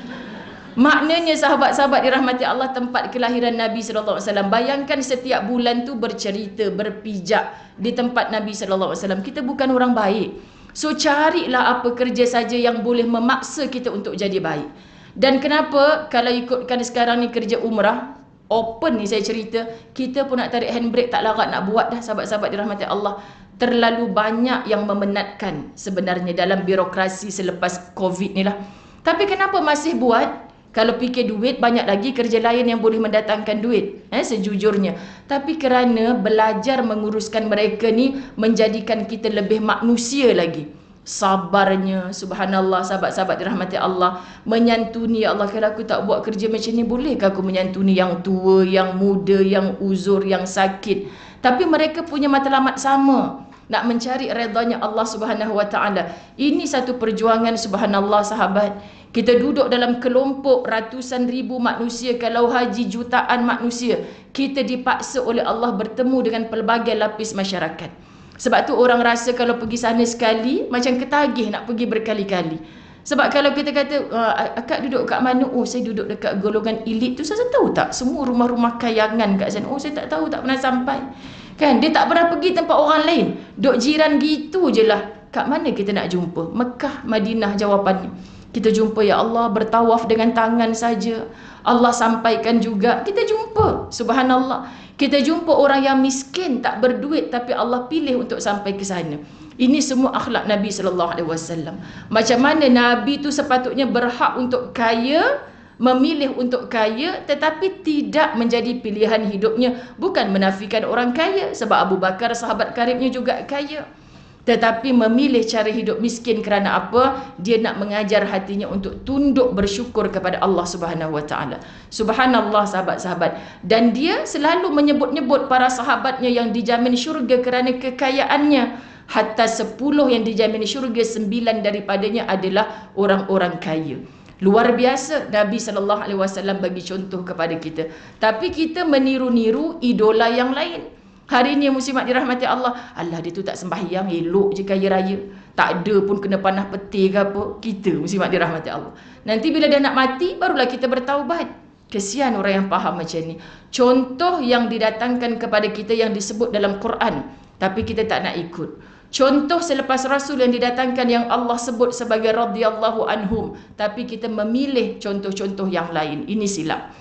Maknanya sahabat-sahabat dirahmati Allah, tempat kelahiran Nabi SAW. Bayangkan setiap bulan tu bercerita, berpijak di tempat Nabi SAW. Kita bukan orang baik. So carilah apa kerja saja yang boleh memaksa kita untuk jadi baik. Dan kenapa kalau ikutkan sekarang ni kerja umrah, open ni saya cerita, kita pun nak tarik handbrake tak larat nak buat dah, sahabat-sahabat dirahmati Allah. Terlalu banyak yang memenatkan sebenarnya dalam birokrasi selepas Covid ni lah. Tapi kenapa masih buat? Kalau fikir duit, banyak lagi kerja lain yang boleh mendatangkan duit, sejujurnya. Tapi kerana belajar menguruskan mereka ni menjadikan kita lebih manusia lagi. Sabarnya, subhanallah, sahabat-sahabat dirahmati Allah, menyantuni. Ya Allah, kalau aku tak buat kerja macam ni, bolehkah aku menyantuni yang tua, yang muda, yang uzur, yang sakit? Tapi mereka punya matlamat sama, nak mencari redanya Allah Subhanahu Wa Taala. Ini satu perjuangan, subhanallah sahabat. Kita duduk dalam kelompok ratusan ribu manusia, kalau haji jutaan manusia. Kita dipaksa oleh Allah bertemu dengan pelbagai lapis masyarakat. Sebab tu orang rasa kalau pergi sana sekali, macam ketagih nak pergi berkali-kali. Sebab kalau kita kata, akak duduk kat mana? Oh, saya duduk dekat golongan elit tu. Saya tahu tak? Semua rumah-rumah kayangan kat sana. Oh, saya tak tahu, tak pernah sampai. Kan? Dia tak pernah pergi tempat orang lain. Duk jiran gitu je lah. Kat mana kita nak jumpa? Mekah, Madinah jawapannya. Kita jumpa, ya Allah, bertawaf dengan tangan saja. Allah sampaikan juga, kita jumpa. Subhanallah. Kita jumpa orang yang miskin, tak berduit, tapi Allah pilih untuk sampai ke sana. Ini semua akhlak Nabi SAW. Macam mana Nabi tu sepatutnya berhak untuk kaya, memilih untuk kaya, tetapi tidak menjadi pilihan hidupnya. Bukan menafikan orang kaya, sebab Abu Bakar sahabat karibnya juga kaya. Tetapi memilih cara hidup miskin kerana apa? Dia nak mengajar hatinya untuk tunduk bersyukur kepada Allah Subhanahu Wa Taala. Subhanallah sahabat-sahabat. Dan dia selalu menyebut-nyebut para sahabatnya yang dijamin syurga kerana kekayaannya. Hatta 10 yang dijamin syurga, 9 daripadanya adalah orang-orang kaya. Luar biasa Nabi SAW bagi contoh kepada kita. Tapi kita meniru-niru idola yang lain. Hari ni muslimat dirahmati Allah, Allah dia tu tak sembahyang, elok je kaya raya. Tak ada pun kena panah peti ke apa. Kita muslimat dirahmati Allah. Nanti bila dia nak mati, barulah kita bertaubat. Kesian orang yang faham macam ni. Contoh yang didatangkan kepada kita yang disebut dalam Quran, tapi kita tak nak ikut. Contoh selepas Rasul yang didatangkan yang Allah sebut sebagai radhiyallahu anhum, tapi kita memilih contoh-contoh yang lain. Ini silap.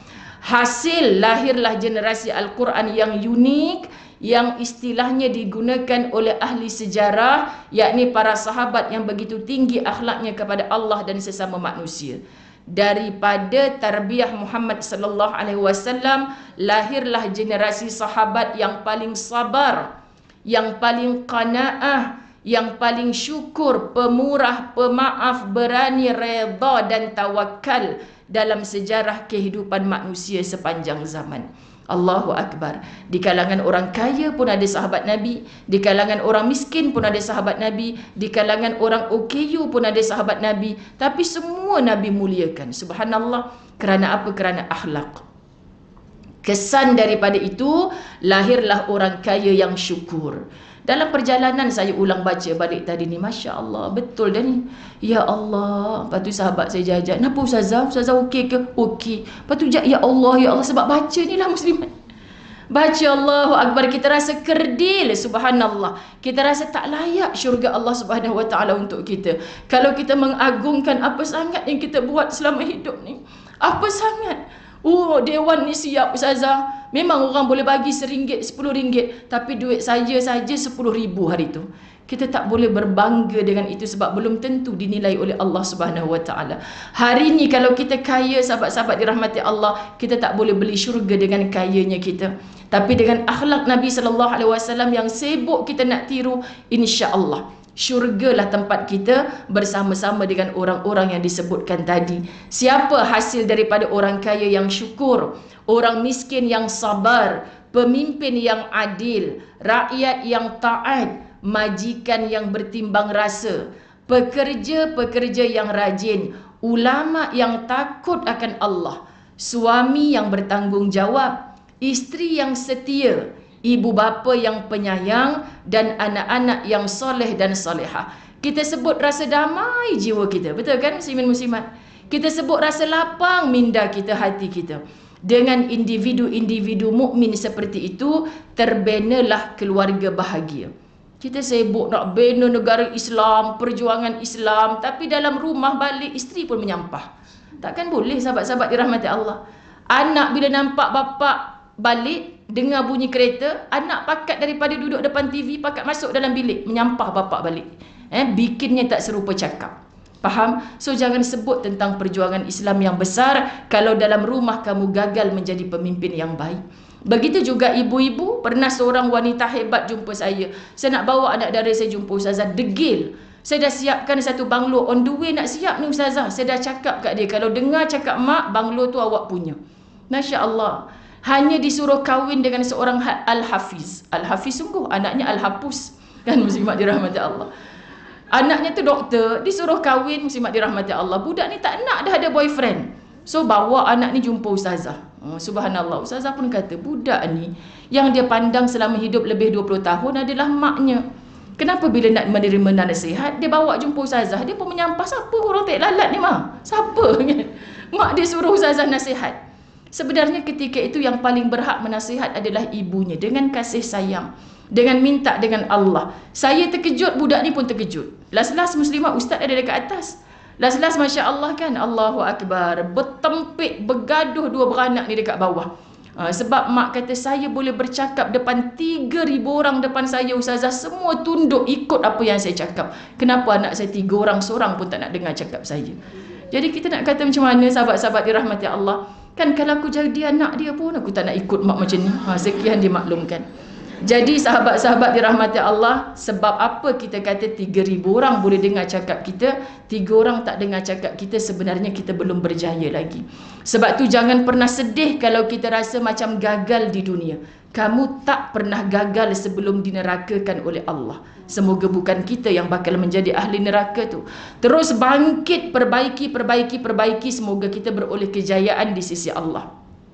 Hasil lahirlah generasi Al-Quran yang unik, yang istilahnya digunakan oleh ahli sejarah, yakni para sahabat yang begitu tinggi akhlaknya kepada Allah dan sesama manusia. Daripada tarbiyah Muhammad sallallahu alaihi wasallam lahirlah generasi sahabat yang paling sabar, yang paling qanaah, yang paling syukur, pemurah, pemaaf, berani, redha dan tawakal dalam sejarah kehidupan manusia sepanjang zaman. Allahu Akbar. Di kalangan orang kaya pun ada sahabat Nabi, di kalangan orang miskin pun ada sahabat Nabi, di kalangan orang OKU pun ada sahabat Nabi. Tapi semua Nabi muliakan. Subhanallah. Kerana apa? Kerana akhlak. Kesan daripada itu lahirlah orang kaya yang syukur. Dalam perjalanan saya ulang baca balik tadi ni, Masya Allah, betul dah ni. Ya Allah. Lepas tu sahabat saya jajak, kenapa Ustazah? Ustazah okey ke? Okey. Lepas tu ya Allah, ya Allah. Sebab baca ni lah muslimat. Baca Allahu Akbar, kita rasa kerdil, subhanallah. Kita rasa tak layak syurga Allah Subhanahu Wa Taala untuk kita. Kalau kita mengagungkan apa sangat yang kita buat selama hidup ni. Apa sangat. Oh, dewan ni siap Ustazah. Memang orang boleh bagi RM1, RM10, tapi duit saya saja RM10,000 hari tu. Kita tak boleh berbangga dengan itu sebab belum tentu dinilai oleh Allah Subhanahu Wa Taala. Hari ni kalau kita kaya, sahabat-sahabat dirahmati Allah, kita tak boleh beli syurga dengan kayanya kita. Tapi dengan akhlak Nabi sallallahu alaihi wasallam yang sibuk kita nak tiru, insya-Allah syurgalah tempat kita bersama-sama dengan orang-orang yang disebutkan tadi. Siapa hasil daripada orang kaya yang syukur, orang miskin yang sabar, pemimpin yang adil, rakyat yang taat, majikan yang bertimbang rasa, pekerja-pekerja yang rajin, ulama yang takut akan Allah, suami yang bertanggungjawab, isteri yang setia, ibu bapa yang penyayang, dan anak-anak yang soleh dan solehah. Kita sebut rasa damai jiwa kita, betul kan muslimin muslimat? Kita sebut rasa lapang minda kita, hati kita. Dengan individu-individu mukmin seperti itu, terbenalah keluarga bahagia. Kita sibuk nak bina negara Islam, perjuangan Islam, tapi dalam rumah balik isteri pun menyampah. Takkan boleh sahabat-sahabat dirahmati Allah. Anak bila nampak bapak balik, dengar bunyi kereta, anak pakat daripada duduk depan TV, pakat masuk dalam bilik, menyampah bapak balik. Bikinnya tak serupa cakap. Faham? So jangan sebut tentang perjuangan Islam yang besar kalau dalam rumah kamu gagal menjadi pemimpin yang baik. Begitu juga ibu-ibu. Pernah seorang wanita hebat jumpa saya. Saya nak bawa anak dara saya jumpa Ustazah, degil. Saya dah siapkan satu banglo, on the way nak siap ni Ustazah. Saya dah cakap kat dia, kalau dengar cakap mak, banglo tu awak punya. Masya Allah. Hanya disuruh kahwin dengan seorang Al-Hafiz. Al-Hafiz sungguh, anaknya Al-Hapus. Kan muslimat dirahmati Allah. Anaknya tu doktor, disuruh kahwin, muslimat dirahmati Allah. Budak ni tak nak dah ada boyfriend. So bawa anak ni jumpa Ustazah. Subhanallah, Ustazah pun kata budak ni yang dia pandang selama hidup lebih 20 tahun adalah maknya. Kenapa bila nak menerima nasihat dia bawa jumpa Ustazah, dia pun menyampah. Siapa orang tak lalat ni mah? Siapa? Mak dia suruh Ustazah nasihat. Sebenarnya ketika itu yang paling berhak menasihat adalah ibunya, dengan kasih sayang, dengan minta dengan Allah. Saya terkejut, budak ni pun terkejut. Las-las muslimah, ustaz ada dekat atas. Las-las Masya Allah kan, Allahu Akbar, bertempik, bergaduh dua beranak ni dekat bawah. Sebab mak kata saya boleh bercakap depan 3,000 orang depan saya Ustazah, semua tunduk ikut apa yang saya cakap. Kenapa anak saya 3 orang, seorang pun tak nak dengar cakap saya? Jadi kita nak kata macam mana sahabat-sahabat dirahmati Allah? Kan kalau aku jadi anak dia pun aku tak nak ikut mak macam ni. Sekian dimaklumkan. Jadi sahabat-sahabat dirahmati Allah, sebab apa kita kata 3,000 orang boleh dengar cakap kita, 3 orang tak dengar cakap kita, sebenarnya kita belum berjaya lagi. Sebab tu jangan pernah sedih kalau kita rasa macam gagal di dunia. Kamu tak pernah gagal sebelum dinerakakan oleh Allah. Semoga bukan kita yang bakal menjadi ahli neraka tu. Terus bangkit, perbaiki, semoga kita beroleh kejayaan di sisi Allah.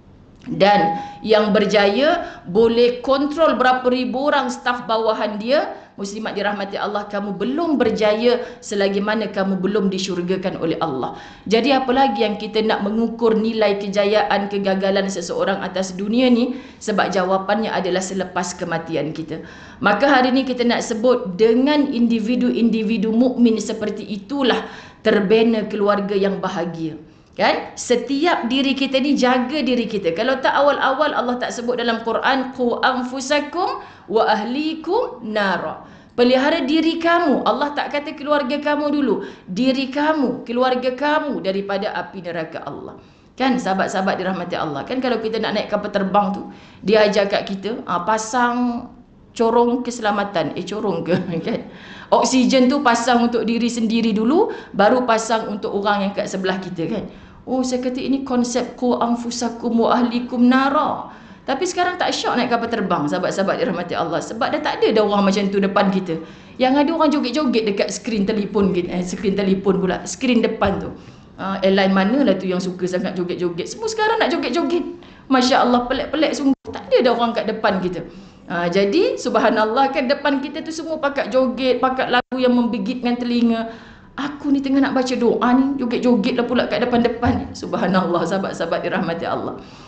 Dan yang berjaya boleh kontrol berapa ribu orang staf bawahan dia. Muslimat dirahmati Allah, kamu belum berjaya selagi mana kamu belum disyurgakan oleh Allah. Jadi apa lagi yang kita nak mengukur nilai kejayaan, kegagalan seseorang atas dunia ni? Sebab jawapannya adalah selepas kematian kita. Maka hari ni kita nak sebut dengan individu-individu mukmin seperti itulah terbina keluarga yang bahagia. Kan? Setiap diri kita ni jaga diri kita. Kalau tak awal-awal Allah tak sebut dalam Quran, qu anfusakum wa ahlikum nara. Pelihara diri kamu. Allah tak kata keluarga kamu dulu. Diri kamu, keluarga kamu daripada api neraka Allah. Kan sahabat-sahabat dirahmati Allah. Kan kalau kita nak naik kapal terbang tu, dia ajar kat kita, pasang corong keselamatan. Corong ke? Kan? Oksigen tu pasang untuk diri sendiri dulu, baru pasang untuk orang yang kat sebelah kita kan. Oh, saya kata ini konsep qu anfusakum wa ahlikum nara. Tapi sekarang tak syok naik kapal terbang, sahabat-sahabat dirahmati Allah. Sebab dah tak ada dah orang macam tu depan kita. Yang ada orang joget-joget dekat skrin telefon kita. Skrin telefon pula, skrin depan tu. Airline mana lah tu yang suka sangat joget-joget. Semua sekarang nak joget-joget. Masya Allah, pelik-pelik sungguh. Tak ada dah orang kat depan kita. Jadi subhanallah kan, depan kita tu semua pakat joget, pakat lagu yang menggigitkan telinga. Aku ni tengah nak baca doa ni, joget-joget lah pula kat depan-depan ni. Subhanallah sahabat-sahabat dirahmati Allah.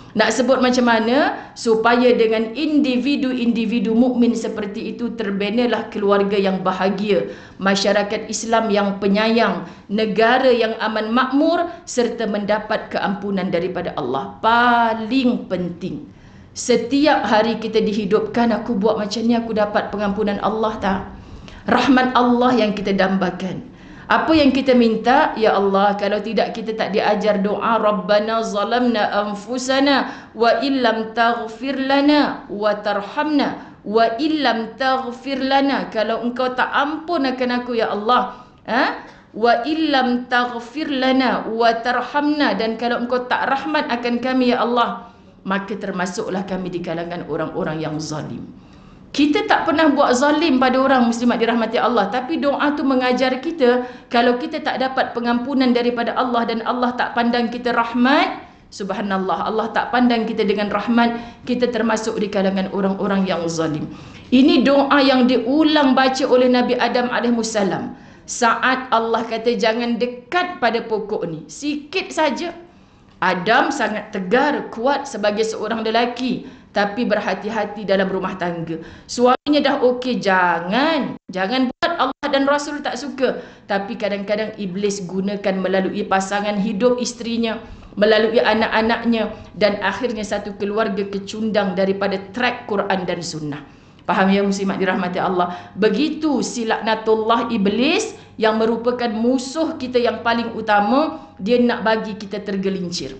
Nak sebut macam mana supaya dengan individu-individu mukmin seperti itu terbinalah keluarga yang bahagia, masyarakat Islam yang penyayang, negara yang aman makmur serta mendapat keampunan daripada Allah. Paling penting, setiap hari kita dihidupkan, aku buat macam ni aku dapat pengampunan Allah tak? Rahmat Allah yang kita dambakan. Apa yang kita minta? Ya Allah, kalau tidak kita tak diajar doa Rabbana zalamna anfusana wa illam taghfir lana wa tarhamna wa illam taghfir lana. Kalau engkau tak ampun akan aku ya Allah, wa illam taghfir lana wa tarhamna, dan kalau engkau tak rahmat akan kami ya Allah, maka termasuklah kami di kalangan orang-orang yang zalim. Kita tak pernah buat zalim pada orang, muslimat dirahmati Allah. Tapi doa tu mengajar kita, kalau kita tak dapat pengampunan daripada Allah dan Allah tak pandang kita rahmat, subhanallah, Allah tak pandang kita dengan rahmat, kita termasuk di kalangan orang-orang yang zalim. Ini doa yang diulang baca oleh Nabi Adam alaihissalam saat Allah kata jangan dekat pada pokok ni, sikit saja. Adam sangat tegar, kuat sebagai seorang lelaki, tapi berhati-hati dalam rumah tangga. Suaminya dah okey, jangan buat, Allah dan Rasul tak suka. Tapi kadang-kadang iblis gunakan melalui pasangan hidup isterinya, melalui anak-anaknya, dan akhirnya satu keluarga kecundang daripada track Quran dan Sunnah. Faham ya muslimat dirahmati Allah? Begitu si laknatullah iblis yang merupakan musuh kita yang paling utama, dia nak bagi kita tergelincir.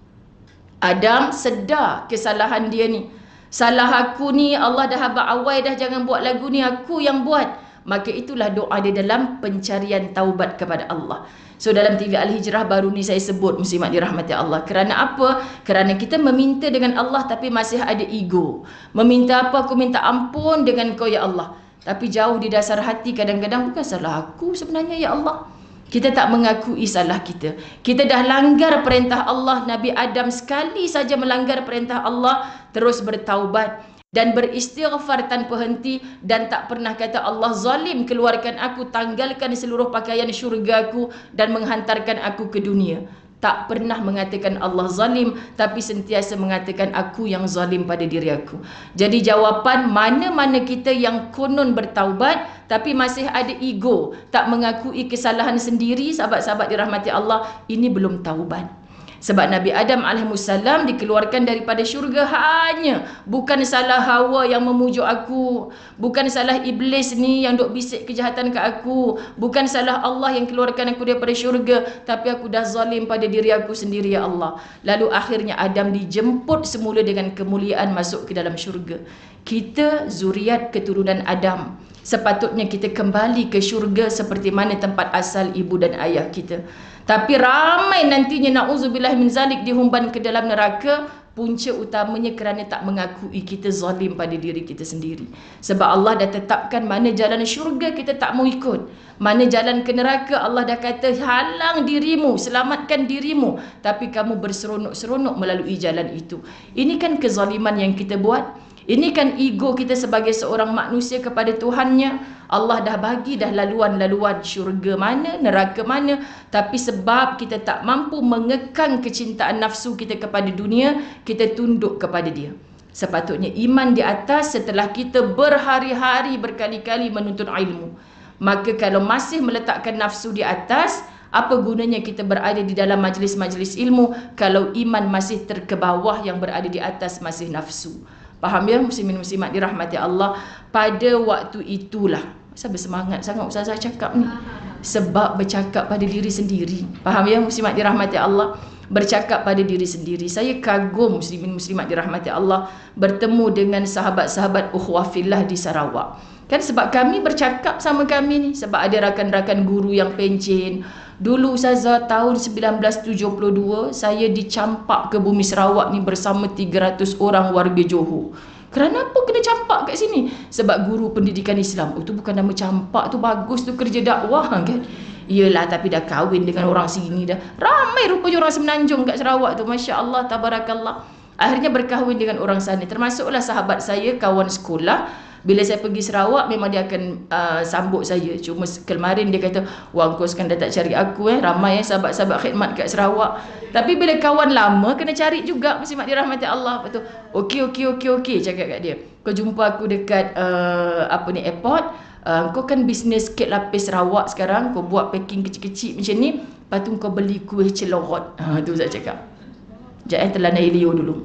Adam sedar kesalahan dia ni. Salah aku ni, Allah dah habaq awal dah, jangan buat lagu ni, aku yang buat. Maka itulah doa dia dalam pencarian taubat kepada Allah. So dalam TV Al-Hijrah baru ni saya sebut muslimat dirahmati Allah. Kerana apa? Kerana kita meminta dengan Allah tapi masih ada ego. Meminta apa? Aku minta ampun dengan kau ya Allah. Tapi jauh di dasar hati kadang-kadang bukan salah aku sebenarnya ya Allah. Kita tak mengakui salah kita. Kita dah langgar perintah Allah. Nabi Adam sekali saja melanggar perintah Allah, terus bertaubat dan beristighfar tanpa henti, dan tak pernah kata Allah zalim, keluarkan aku, tanggalkan seluruh pakaian syurgaku dan menghantarkan aku ke dunia. Tak pernah mengatakan Allah zalim, tapi sentiasa mengatakan aku yang zalim pada diri aku. Jadi jawapan, mana-mana kita yang konon bertaubat tapi masih ada ego, tak mengakui kesalahan sendiri, sahabat-sahabat dirahmati Allah, ini belum taubat. Sebab Nabi Adam alaihissalam dikeluarkan daripada syurga hanya bukan salah Hawa yang memujuk aku, bukan salah iblis ni yang duk bisik kejahatan ke aku, bukan salah Allah yang keluarkan aku daripada syurga, tapi aku dah zalim pada diri aku sendiri ya Allah. Lalu akhirnya Adam dijemput semula dengan kemuliaan masuk ke dalam syurga. Kita zuriat keturunan Adam, sepatutnya kita kembali ke syurga seperti mana tempat asal ibu dan ayah kita. Tapi ramai nantinya na'udzubillah min zalik dihumban ke dalam neraka, punca utamanya kerana tak mengakui kita zalim pada diri kita sendiri. Sebab Allah dah tetapkan mana jalan syurga, kita tak mau ikut. Mana jalan ke neraka, Allah dah kata halang dirimu, selamatkan dirimu, tapi kamu berseronok-seronok melalui jalan itu. Ini kan kezaliman yang kita buat. Ini kan ego kita sebagai seorang manusia kepada Tuhannya. Allah dah bagi dah laluan-laluan syurga mana, neraka mana, tapi sebab kita tak mampu mengekang kecintaan nafsu kita kepada dunia, kita tunduk kepada dia. Sepatutnya iman di atas setelah kita berhari-hari berkali-kali menuntut ilmu. Maka kalau masih meletakkan nafsu di atas, apa gunanya kita berada di dalam majlis-majlis ilmu kalau iman masih terkebawah, yang berada di atas masih nafsu. Faham ya muslimin muslimat dirahmati Allah? Pada waktu itulah, saya bersemangat sangat ustazah cakap ni, sebab bercakap pada diri sendiri. Faham ya muslimat dirahmati Allah? Bercakap pada diri sendiri. Saya kagum muslimin muslimat dirahmati Allah bertemu dengan sahabat-sahabat ukhuwah fillah di Sarawak. Kan sebab kami bercakap sama kami ni, sebab ada rakan-rakan guru yang pencen. Dulu ustazah tahun 1972 saya dicampak ke bumi Sarawak ni bersama 300 orang warga Johor. Kerana apa kena campak kat sini? Sebab guru pendidikan Islam. Oh tu bukan nama campak, tu bagus, tu kerja dakwah kan. Iyalah, tapi dah kahwin dengan orang sini dah. Ramai rupanya orang Semenanjung kat Sarawak tu, masya-Allah, tabarakallah. Akhirnya berkahwin dengan orang sana. Termasuklah sahabat saya, kawan sekolah. Bila saya pergi Sarawak, memang dia akan sambut saya. Cuma kemarin dia kata, wang kau sekarang dah tak cari aku ramai sahabat-sahabat khidmat kat Sarawak. Tapi bila kawan lama, kena cari juga, muslimat dirahmati Allah. Lepas tu, okey, cakap kat dia. Kau jumpa aku dekat airport. Kau kan bisnes kek lapis Sarawak sekarang, kau buat packing kecil-kecil macam ni, lepas tu kau beli kuih celorot. Tu saya cakap. Sekejap telan air liur dulu.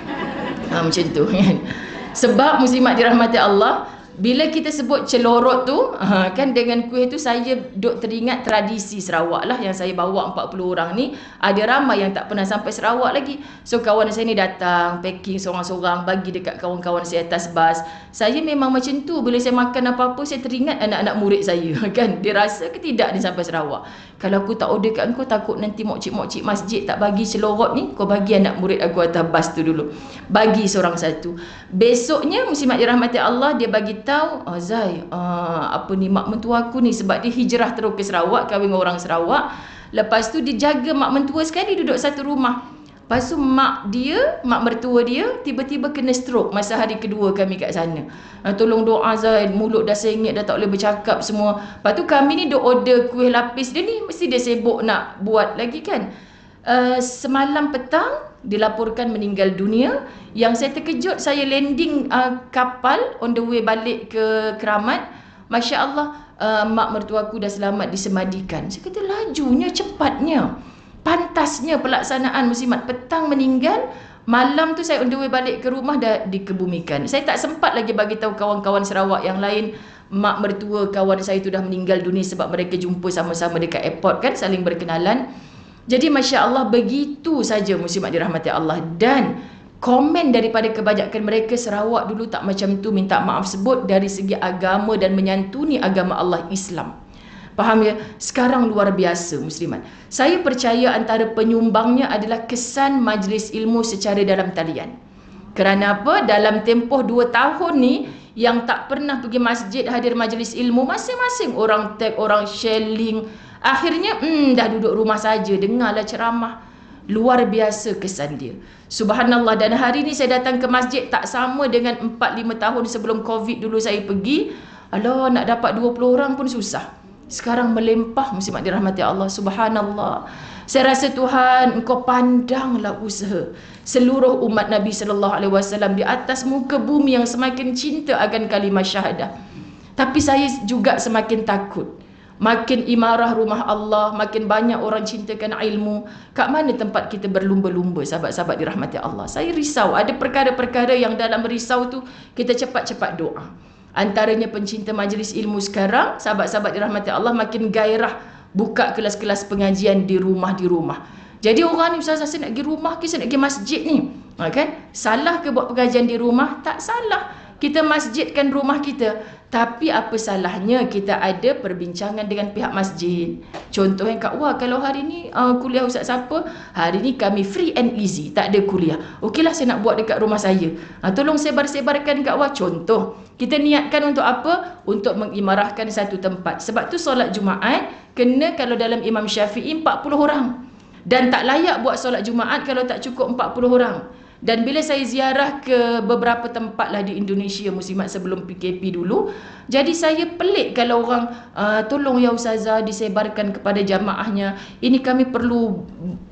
Macam tu kan. Sebab muslimat dirahmati Allah, bila kita sebut celorot tu, kan dengan kuih tu, saya duk teringat tradisi Sarawak lah yang saya bawa 40 orang ni. Ada ramai yang tak pernah sampai Sarawak lagi. So kawan saya ni datang, packing seorang-seorang, bagi dekat kawan-kawan saya atas bas. Saya memang macam tu, bila saya makan apa-apa, saya teringat anak-anak murid saya kan. Dia rasa ke tidak dia sampai Sarawak. Kalau aku tak order kat kau, takut nanti mokcik-mokcik masjid tak bagi celorot ni, kau bagi anak murid aku atas bas tu dulu. Bagi seorang satu. Besoknya muslimat dirahmati Allah, dia bagi tahu, Zai, mak mentua aku ni, sebab dia hijrah terus ke Sarawak, kahwin dengan orang Sarawak. Lepas tu dia jaga mak mentua sekali duduk satu rumah. Lepas tu mak mertua dia tiba-tiba kena stroke masa hari kedua kami kat sana. Tolong doa Zai, mulut dah sengit, dah tak boleh bercakap semua. Lepas tu kami ni duk order kuih lapis dia ni, mesti dia sibuk nak buat lagi kan. Semalam petang dilaporkan meninggal dunia. Yang saya terkejut, saya landing kapal on the way balik ke Keramat. Masya Allah, mak mertua aku dah selamat disemadikan. Saya kata lajunya, cepatnya, pantasnya pelaksanaan muslimat. Petang meninggal, malam tu saya on the way balik ke rumah dah dikebumikan. Saya tak sempat lagi bagi tahu kawan-kawan Sarawak yang lain, mak mertua kawan saya tu dah meninggal dunia, sebab mereka jumpa sama-sama dekat airport kan, saling berkenalan. Jadi Masya Allah, begitu saja muslimat dirahmati Allah. Dan komen daripada kebanyakan mereka, Sarawak dulu tak macam tu, minta maaf sebut, dari segi agama dan menyantuni agama Allah Islam. Faham ya? Sekarang luar biasa muslimat. Saya percaya antara penyumbangnya adalah kesan majlis ilmu secara dalam talian. Kerana apa? Dalam tempoh 2 tahun ni, yang tak pernah pergi masjid hadir majlis ilmu, masing-masing orang tag, orang share link. Akhirnya dah duduk rumah saja, dengarlah ceramah. Luar biasa kesan dia. Subhanallah. Dan hari ni saya datang ke masjid tak sama dengan 4-5 tahun sebelum Covid dulu saya pergi. Alah, nak dapat 20 orang pun susah. Sekarang melimpah muslimat dirahmati Allah. Subhanallah. Saya rasa Tuhan, Engkau pandanglah usaha seluruh umat Nabi SAW di atas muka bumi yang semakin cinta akan kalimah syahadah. Tapi saya juga semakin takut. Makin imarah rumah Allah, makin banyak orang cintakan ilmu. Kat mana tempat kita berlumba-lumba, sahabat-sahabat dirahmati Allah? Saya risau. Ada perkara-perkara yang dalam risau tu, kita cepat-cepat doa. Antaranya pencinta majlis ilmu sekarang, sahabat-sahabat dirahmati Allah, makin gairah buka kelas-kelas pengajian di rumah. Jadi orang ni, Ustazah, saya nak pergi rumah ke, saya nak pergi masjid ni. Kan? Salah ke buat pengajian di rumah? Tak salah. Kita masjidkan rumah kita. Tapi apa salahnya kita ada perbincangan dengan pihak masjid. Contohnya Kak Wah, kalau hari ni kuliah Ustaz siapa, hari ni kami free and easy, tak ada kuliah. Okeylah, saya nak buat dekat rumah saya. Tolong sebar-sebarkan Kak Wah. Contoh, kita niatkan untuk apa? Untuk mengimarahkan satu tempat. Sebab tu solat Jumaat kena, kalau dalam Imam Syafi'i, 40 orang. Dan tak layak buat solat Jumaat kalau tak cukup 40 orang. Dan bila saya ziarah ke beberapa tempat lah di Indonesia muslimat sebelum PKP dulu, jadi saya pelik kalau orang tolong ya Ustazah disebarkan kepada jamaahnya. Ini kami perlu,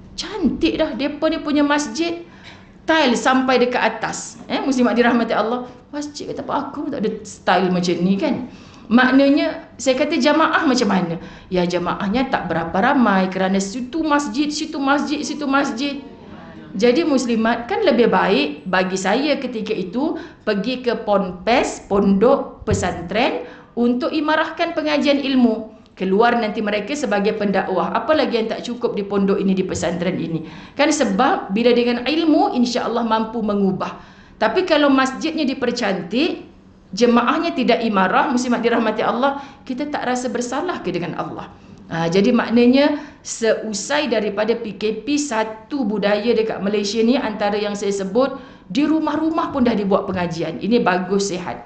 cantik dah depa ni punya masjid, tile sampai dekat atas. Muslimat dirahmati Allah. Masjid kata apa, aku tak ada style macam ni kan. Maknanya saya kata jamaah macam mana? Ya jamaahnya tak berapa ramai kerana situ masjid, situ masjid, situ masjid. Jadi muslimat, kan lebih baik bagi saya ketika itu pergi ke ponpes, pondok pesantren, untuk imarahkan pengajian ilmu. Keluar nanti mereka sebagai pendakwah. Apalagi yang tak cukup di pondok ini, di pesantren ini. Kan sebab bila dengan ilmu, insya-Allah mampu mengubah. Tapi kalau masjidnya dipercantik, jemaahnya tidak imarah, muslimat dirahmati Allah, kita tak rasa bersalah ke dengan Allah. Jadi maknanya seusai daripada PKP, satu budaya dekat Malaysia ni, antara yang saya sebut, di rumah-rumah pun dah dibuat pengajian. Ini bagus, sihat.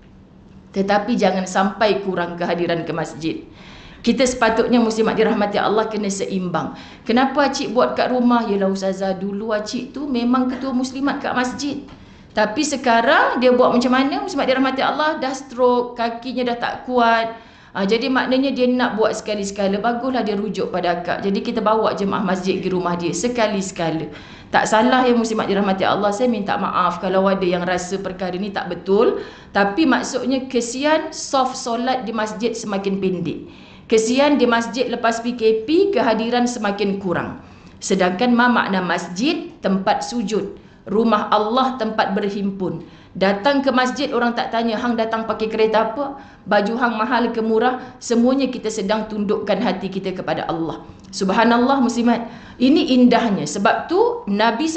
Tetapi jangan sampai kurang kehadiran ke masjid. Kita sepatutnya muslimat dirahmati Allah kena seimbang. Kenapa acik buat kat rumah? Yalah Ustazah, dulu acik tu memang ketua muslimat kat masjid. Tapi sekarang dia buat macam mana? Muslimat dirahmati Allah, dah stroke, kakinya dah tak kuat. Jadi maknanya dia nak buat sekali-sekala. Baguslah dia rujuk pada akak. Jadi kita bawa jemaah masjid ke rumah dia sekali-sekala. Tak salah ya muslimat dirahmati Allah. Saya minta maaf kalau ada yang rasa perkara ni tak betul. Tapi maksudnya kesian soft solat di masjid semakin pendek. Kesian di masjid lepas PKP kehadiran semakin kurang. Sedangkan makna masjid tempat sujud. Rumah Allah tempat berhimpun. Datang ke masjid orang tak tanya hang datang pakai kereta apa, baju hang mahal ke murah, semuanya kita sedang tundukkan hati kita kepada Allah. Subhanallah muslimat. Ini indahnya. Sebab tu Nabi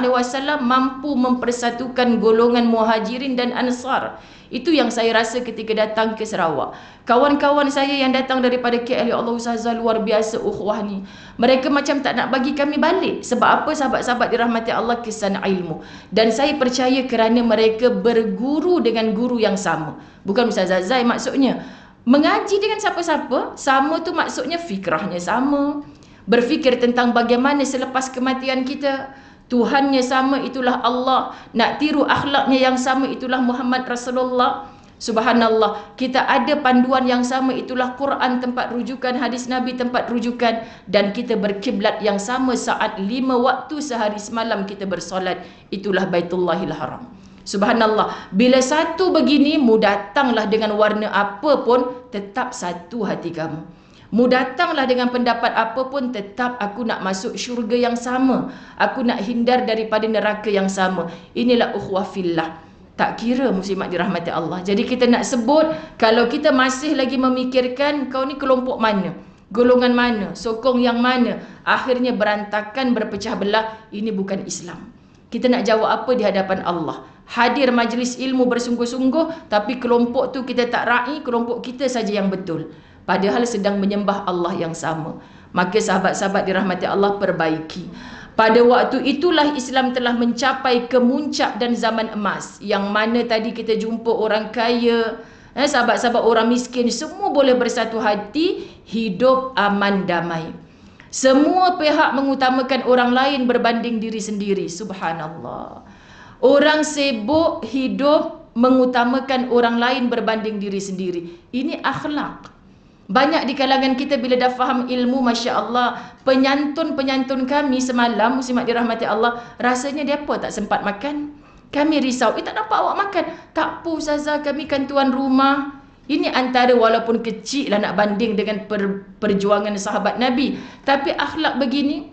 SAW mampu mempersatukan golongan muhajirin dan ansar. Itu yang saya rasa ketika datang ke Sarawak. Kawan-kawan saya yang datang daripada KL, ya Allah Ustazah, luar biasa ukhuwah ni. Mereka macam tak nak bagi kami balik. Sebab apa? Sahabat-sahabat dirahmati Allah kesan ilmu. Dan saya percaya kerana mereka berguru dengan guru yang sama. Bukan Ustazah Zai maksudnya. Mengaji dengan siapa-siapa, sama tu maksudnya fikrahnya sama. Berfikir tentang bagaimana selepas kematian kita. Tuhannya sama, itulah Allah. Nak tiru akhlaknya yang sama, itulah Muhammad Rasulullah. Subhanallah, kita ada panduan yang sama, itulah Quran tempat rujukan, hadis Nabi tempat rujukan. Dan kita berkiblat yang sama saat 5 waktu sehari semalam kita bersolat, itulah Baitullahil Haram. Subhanallah, bila satu begini, mu datanglah dengan warna apa pun, tetap satu hati kamu. Mu datanglah dengan pendapat apa pun, tetap aku nak masuk syurga yang sama. Aku nak hindar daripada neraka yang sama. Inilah ukhuwah fillah. Tak kira muslimat dirahmati Allah. Jadi kita nak sebut, kalau kita masih lagi memikirkan kau ni kelompok mana, golongan mana, sokong yang mana, akhirnya berantakan, berpecah belah. Ini bukan Islam. Kita nak jawab apa di hadapan Allah? Hadir majlis ilmu bersungguh-sungguh, tapi kelompok tu kita tak raih, kelompok kita saja yang betul. Padahal sedang menyembah Allah yang sama. Maka sahabat-sahabat dirahmati Allah, perbaiki. Pada waktu itulah Islam telah mencapai kemuncak dan zaman emas. Yang mana tadi kita jumpa orang kaya, sahabat-sahabat orang miskin, semua boleh bersatu hati, hidup aman damai. Semua pihak mengutamakan orang lain berbanding diri sendiri. Subhanallah. Orang sibuk hidup mengutamakan orang lain berbanding diri sendiri. Ini akhlak. Banyak di kalangan kita bila dah faham ilmu, Masya Allah, penyantun-penyantun kami semalam, muslimat dirahmati Allah, rasanya mereka tak sempat makan. Kami risau, tak dapat awak makan. Tak apa Ustazah, kami kan tuan rumah. Ini antara walaupun kecil lah nak banding dengan perjuangan sahabat Nabi. Tapi akhlak begini,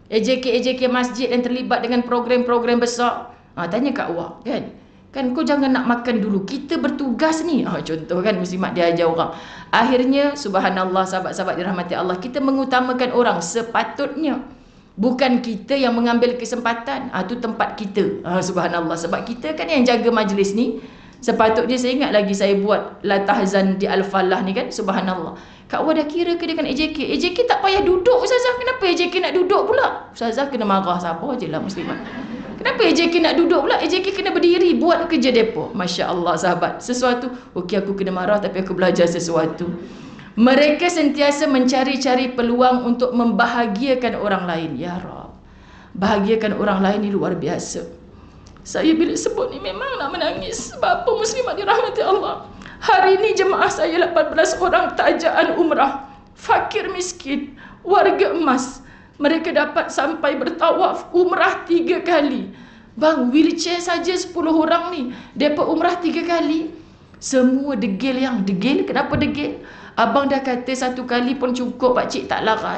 AJK masjid yang terlibat dengan program-program besar. Tanya kat awak kan. Kan kau jangan nak makan dulu, kita bertugas ni. Contoh kan muslimat dia ajar orang. Akhirnya subhanallah sahabat-sahabat dirahmati Allah, kita mengutamakan orang sepatutnya. Bukan kita yang mengambil kesempatan. Itu tempat kita. Subhanallah, sebab kita kan yang jaga majlis ni. Sepatutnya saya ingat lagi saya buat latahzan di Al-Falah ni kan. Subhanallah. Kak Wah dah kira ke dengan AJK? AJK tak payah duduk Ustazah. Kenapa AJK nak duduk pula? Ustazah kena marah siapa je lah muslimat. Kenapa AJK nak duduk pula? AJK kena berdiri buat kerja depo. Masya Allah sahabat. Sesuatu, okey aku kena marah tapi aku belajar sesuatu. Mereka sentiasa mencari-cari peluang untuk membahagiakan orang lain. Ya Rab, bahagiakan orang lain ni luar biasa. Saya bila sebut ni memang nak menangis. Sebab apa muslimat dirahmati Allah? Hari ni jemaah saya 18 orang tajaan umrah. Fakir miskin, warga emas. Mereka dapat sampai bertawaf umrah 3 kali. Bang, wheelchair saja 10 orang ni. Mereka umrah 3 kali. Semua degil yang degil. Kenapa degil? Abang dah kata 1 kali pun cukup, pakcik tak larat.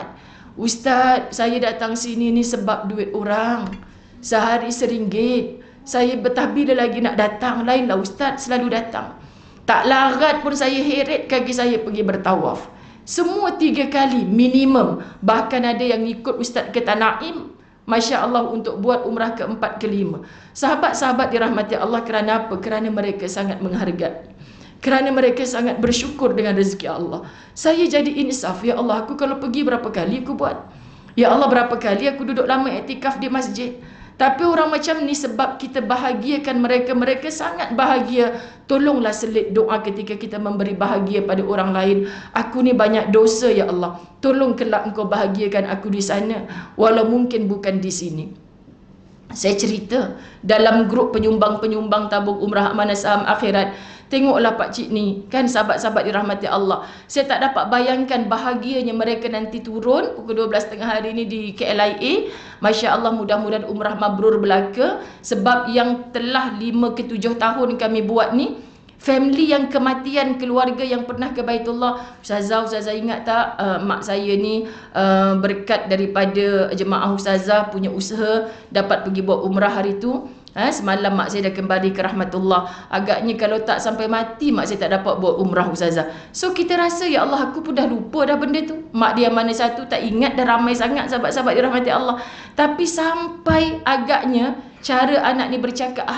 Ustaz, saya datang sini ni sebab duit orang. Sehari RM1. Saya betah bila lagi nak datang. Lainlah Ustaz, selalu datang. Tak larat pun saya heret kaki saya pergi bertawaf. Semua 3 kali minimum. Bahkan ada yang ikut Ustaz ke Tanaim, Masya Allah, untuk buat umrah ke-4 ke-5. Sahabat-sahabat dirahmati Allah, kerana apa? Kerana mereka sangat menghargai. Kerana mereka sangat bersyukur dengan rezeki Allah. Saya jadi insaf, ya Allah, aku kalau pergi berapa kali aku buat. Ya Allah, berapa kali aku duduk lama iktikaf di masjid. Tapi orang macam ni sebab kita bahagiakan mereka, mereka sangat bahagia. Tolonglah selit doa ketika kita memberi bahagia pada orang lain. Aku ni banyak dosa ya Allah. Tolong kelak engkau bahagiakan aku di sana, walau mungkin bukan di sini. Saya cerita dalam grup penyumbang-penyumbang tabung umrah Amanah Saham Akhirat. Tengoklah Pak Cik ni, kan sahabat-sahabat dirahmati Allah. Saya tak dapat bayangkan bahagianya mereka nanti turun pukul 12.30 hari ni di KLIA. Masya Allah, mudah-mudahan umrah mabrur belaka. Sebab yang telah 5 ke 7 tahun kami buat ni, family yang kematian, keluarga yang pernah ke Baitullah. Ustazah ingat tak, mak saya ni berkat daripada jemaah ustazah punya usaha dapat pergi buat umrah hari tu. Semalam mak saya dah kembali ke rahmatullah. Agaknya kalau tak sampai mati mak saya tak dapat buat umrah ustazah. So kita rasa, ya Allah, aku pun dah lupa dah benda tu. Mak dia mana satu tak ingat, dah ramai sangat sahabat-sahabat dirahmati Allah. Tapi sampai agaknya cara anak ni bercakap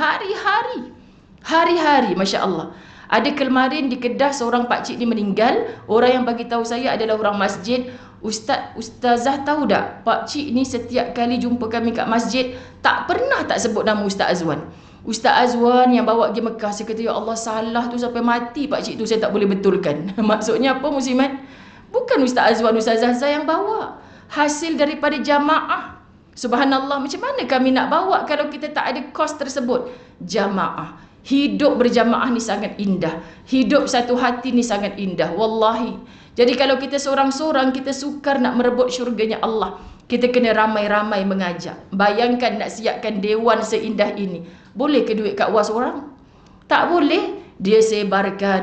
hari-hari, Masya Allah. Ada kemarin di Kedah seorang pakcik ni meninggal. Orang yang bagi tahu saya adalah orang masjid. Ustazah tahu tak, pakcik ni setiap kali jumpa kami kat masjid tak pernah tak sebut nama Ustaz Azwan. Ustaz Azwan yang bawa pergi Mekah. Saya kata, ya Allah, salah tu sampai mati pakcik tu, saya tak boleh betulkan. Maksudnya apa, muslimat? Bukan Ustaz Azwan, Ustazah yang bawa. Hasil daripada jamaah. Subhanallah, macam mana kami nak bawa kalau kita tak ada kos tersebut? Jamaah. Hidup berjamaah ni sangat indah. Hidup satu hati ni sangat indah. Wallahi. Jadi kalau kita seorang-seorang, kita sukar nak merebut syurganya Allah, kita kena ramai-ramai mengajak. Bayangkan nak siapkan dewan seindah ini. Boleh ke duit kat was orang? Tak boleh. Dia sebarkan.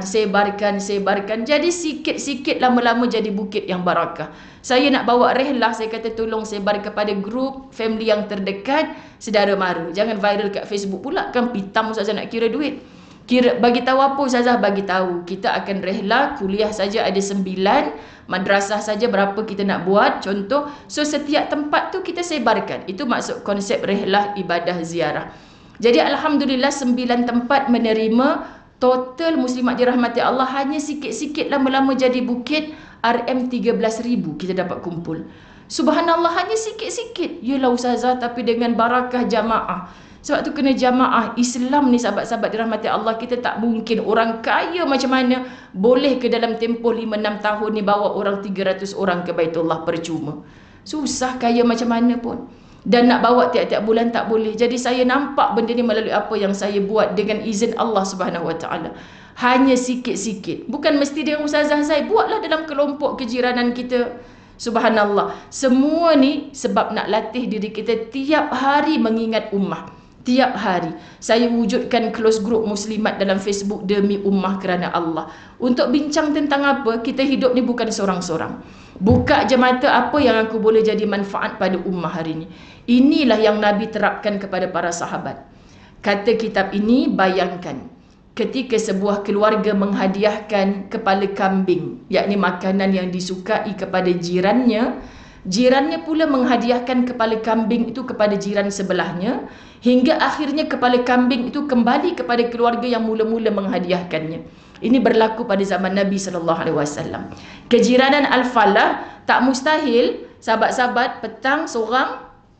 Jadi sikit-sikit lama-lama jadi bukit yang barakah. Saya nak bawa rehlah, saya kata tolong sebar kepada grup family yang terdekat, saudara mara. Jangan viral kat Facebook pula, kan pitam ustazah nak kira duit. Bagi tahu apa ustazah? Bagi tahu kita akan rehlah, kuliah saja ada 9, madrasah saja berapa kita nak buat, contoh. So setiap tempat tu kita sebarkan. Itu maksud konsep rehlah ibadah ziarah. Jadi alhamdulillah 9 tempat menerima. Total muslimat dirahmati Allah hanya sikit-sikit lama-lama jadi bukit. RM 13,000 kita dapat kumpul. Subhanallah, hanya sikit-sikit. Yalah ustazah, tapi dengan barakah jamaah. Sebab tu kena jamaah. Islam ni sahabat-sahabat dirahmati Allah, kita tak mungkin orang kaya macam mana boleh ke dalam tempoh 5-6 tahun ni bawa orang 300 orang ke Baitullah percuma. Susah kaya macam mana pun. Dan nak bawa tiap-tiap bulan tak boleh. Jadi saya nampak benda ni melalui apa yang saya buat dengan izin Allah Subhanahu Wa Taala. Hanya sikit-sikit. Bukan mesti dengan ustazah saya. Buatlah dalam kelompok kejiranan kita. Subhanallah. Semua ni sebab nak latih diri kita tiap hari mengingat ummah. Tiap hari saya wujudkan close group muslimat dalam Facebook demi ummah kerana Allah. Untuk bincang tentang apa? Kita hidup ni bukan seorang-seorang. Buka je mata, apa yang aku boleh jadi manfaat pada ummah hari ni. Inilah yang Nabi terapkan kepada para sahabat. Kata kitab ini, bayangkan ketika sebuah keluarga menghadiahkan kepala kambing, yakni makanan yang disukai kepada jirannya, jirannya pula menghadiahkan kepala kambing itu kepada jiran sebelahnya, hingga akhirnya kepala kambing itu kembali kepada keluarga yang mula-mula menghadiahkannya. Ini berlaku pada zaman Nabi SAW. Kejiranan Al-Falah tak mustahil. Sahabat-sahabat petang seorang,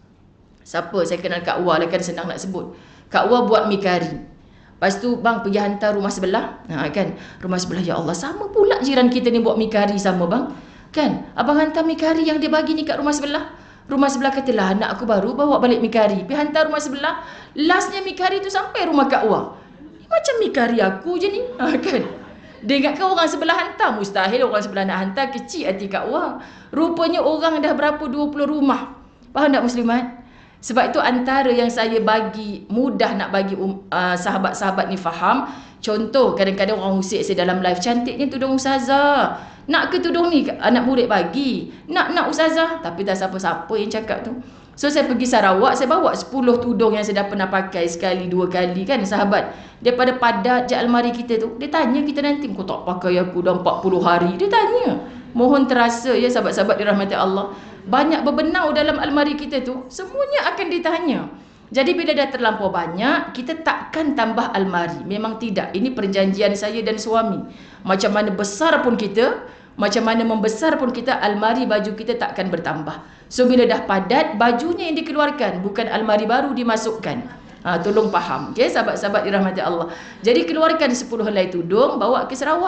siapa saya kenal, Kak Wah lah, kan senang nak sebut. Kak Wah buat mi kari. Lepas tu, bang pergi hantar rumah sebelah. Kan, rumah sebelah, ya Allah, sama pula jiran kita ni buat mi kari sama bang. Kan, abang hantar mi kari yang dia bagi ni kat rumah sebelah. Rumah sebelah katalah, anak aku baru bawa balik mi kari. Pergi hantar rumah sebelah. Lastnya mi kari tu sampai rumah Kak Wah. Macam mi kari aku je ni. Kan, dia ingatkan orang sebelah hantar. Mustahil orang sebelah nak hantar. Kecil hati Kak Wah. Rupanya orang dah berapa 20 rumah. Faham tak muslimat? Sebab itu antara yang saya bagi, mudah nak bagi sahabat-sahabat ni faham. Contoh, kadang-kadang orang usik saya dalam live, cantiknya tudung ustazah. Nak ke tudung ni anak murid bagi? Nak ustazah. Tapi tak siapa-siapa yang cakap tu. So saya pergi Sarawak, saya bawa 10 tudung yang saya dah pernah pakai sekali, 2 kali kan sahabat. Daripada padat je almari kita tu. Dia tanya kita nanti, kau tak pakai aku dah 40 hari. Dia tanya. Mohon terasa ya sahabat-sahabat dirahmati Allah. Banyak berbenau dalam almari kita tu, semuanya akan ditanya. Jadi bila dah terlampau banyak, kita takkan tambah almari. Memang tidak. Ini perjanjian saya dan suami. Macam mana besar pun kita, macam mana membesar pun kita, almari baju kita takkan bertambah. So bila dah padat, bajunya yang dikeluarkan, bukan almari baru dimasukkan. Tolong faham. Okay, sahabat-sahabat dirahmati Allah. Jadi keluarkan 10 helai tudung, bawa ke Sarawak.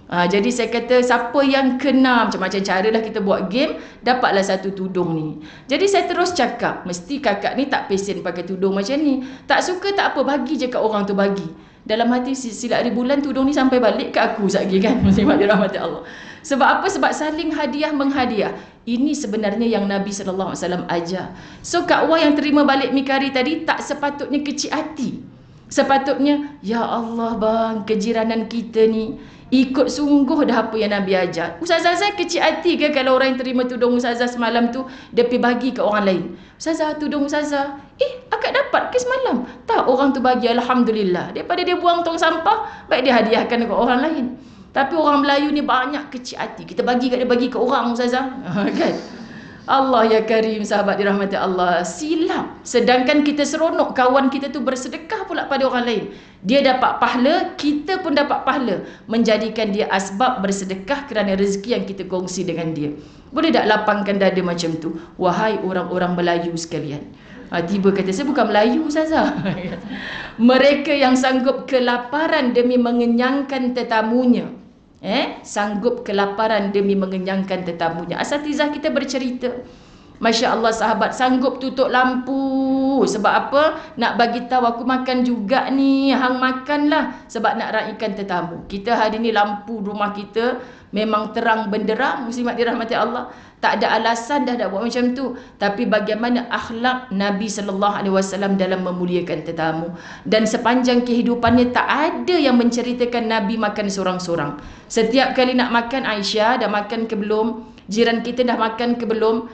Jadi saya kata siapa yang kena macam-macam cara lah kita buat game, dapatlah satu tudung ni. Jadi saya terus cakap, mesti kakak ni tak pesen pakai tudung macam ni. Tak suka tak apa, bagi je kat orang tu bagi. Dalam hati silap hari bulan tudung ni sampai balik ke aku sekali kan. Muslimat dirahmati Allah. Sebab apa? Sebab saling hadiah menghadiah. Ini sebenarnya yang Nabi SAW ajar. So Kak Wah yang terima balik mikari tadi tak sepatutnya kecil hati. Sepatutnya, ya Allah bang, kejiranan kita ni ikut sungguh dah apa yang Nabi ajar. Ustazah saya kecil hati ke kalau orang yang terima tudung Ustazah semalam tu dia pergi bagi ke orang lain? Ustazah, tudung Ustazah, akak dapat ke semalam? Tak, orang tu bagi, Alhamdulillah. Daripada dia buang tong sampah, baik dia hadiahkan ke orang lain. Tapi orang Melayu ni banyak kecil hati. Kita bagi kat dia, bagi ke orang Ustazah. Kan? Allah ya Karim, sahabat dirahmati Allah, silap. Sedangkan kita seronok kawan kita tu bersedekah pula pada orang lain. Dia dapat pahala, kita pun dapat pahala. Menjadikan dia asbab bersedekah kerana rezeki yang kita kongsi dengan dia. Boleh tak lapangkan dada macam tu? Wahai orang-orang Melayu sekalian. Tiba kata, saya bukan Melayu Ustazah. Mereka yang sanggup kelaparan demi mengenyangkan tetamunya. Sanggup kelaparan demi mengenyangkan tetamunya. Asatizah kita bercerita, Masya Allah sahabat sanggup tutup lampu. Sebab apa? Nak bagi tahu aku makan juga ni. Hang makanlah. Sebab nak raikan tetamu. Kita hari ni lampu rumah kita memang terang benderang. Muslimat dirahmati Allah. Tak ada alasan dah buat macam tu. Tapi bagaimana akhlak Nabi SAW dalam memuliakan tetamu. Dan sepanjang kehidupannya tak ada yang menceritakan Nabi makan seorang-seorang. Setiap kali nak makan, Aisyah dah makan ke belum? Jiran kita dah makan ke belum?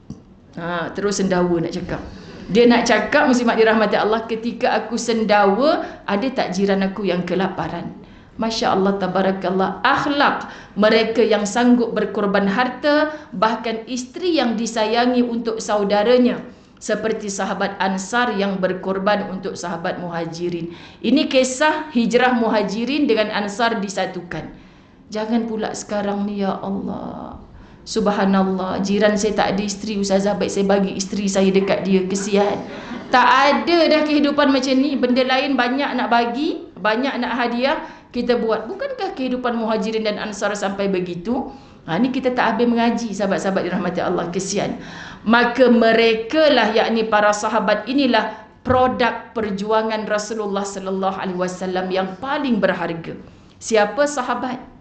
Terus sendawa nak cakap. Dia nak cakap, muslimat dirahmati Allah, ketika aku sendawa, ada tak jiran aku yang kelaparan? Masya Allah, tabarakallah. Akhlak mereka yang sanggup berkorban harta, bahkan isteri yang disayangi untuk saudaranya, seperti sahabat Ansar yang berkorban untuk sahabat Muhajirin. Ini kisah hijrah Muhajirin dengan Ansar disatukan. Jangan pula sekarang ni, ya Allah, subhanallah, jiran saya tak ada isteri Ustazah, baik saya bagi isteri saya dekat dia, kesian. Tak ada dah kehidupan macam ni. Benda lain banyak nak bagi, banyak nak hadiah, kita buat. Bukankah kehidupan Muhajirin dan Ansar sampai begitu? Ni kita tak habis mengaji, sahabat-sahabat dirahmati Allah, kesian. Maka mereka lah, yakni para sahabat inilah produk perjuangan Rasulullah sallallahu alaihi wasallam yang paling berharga. Siapa sahabat?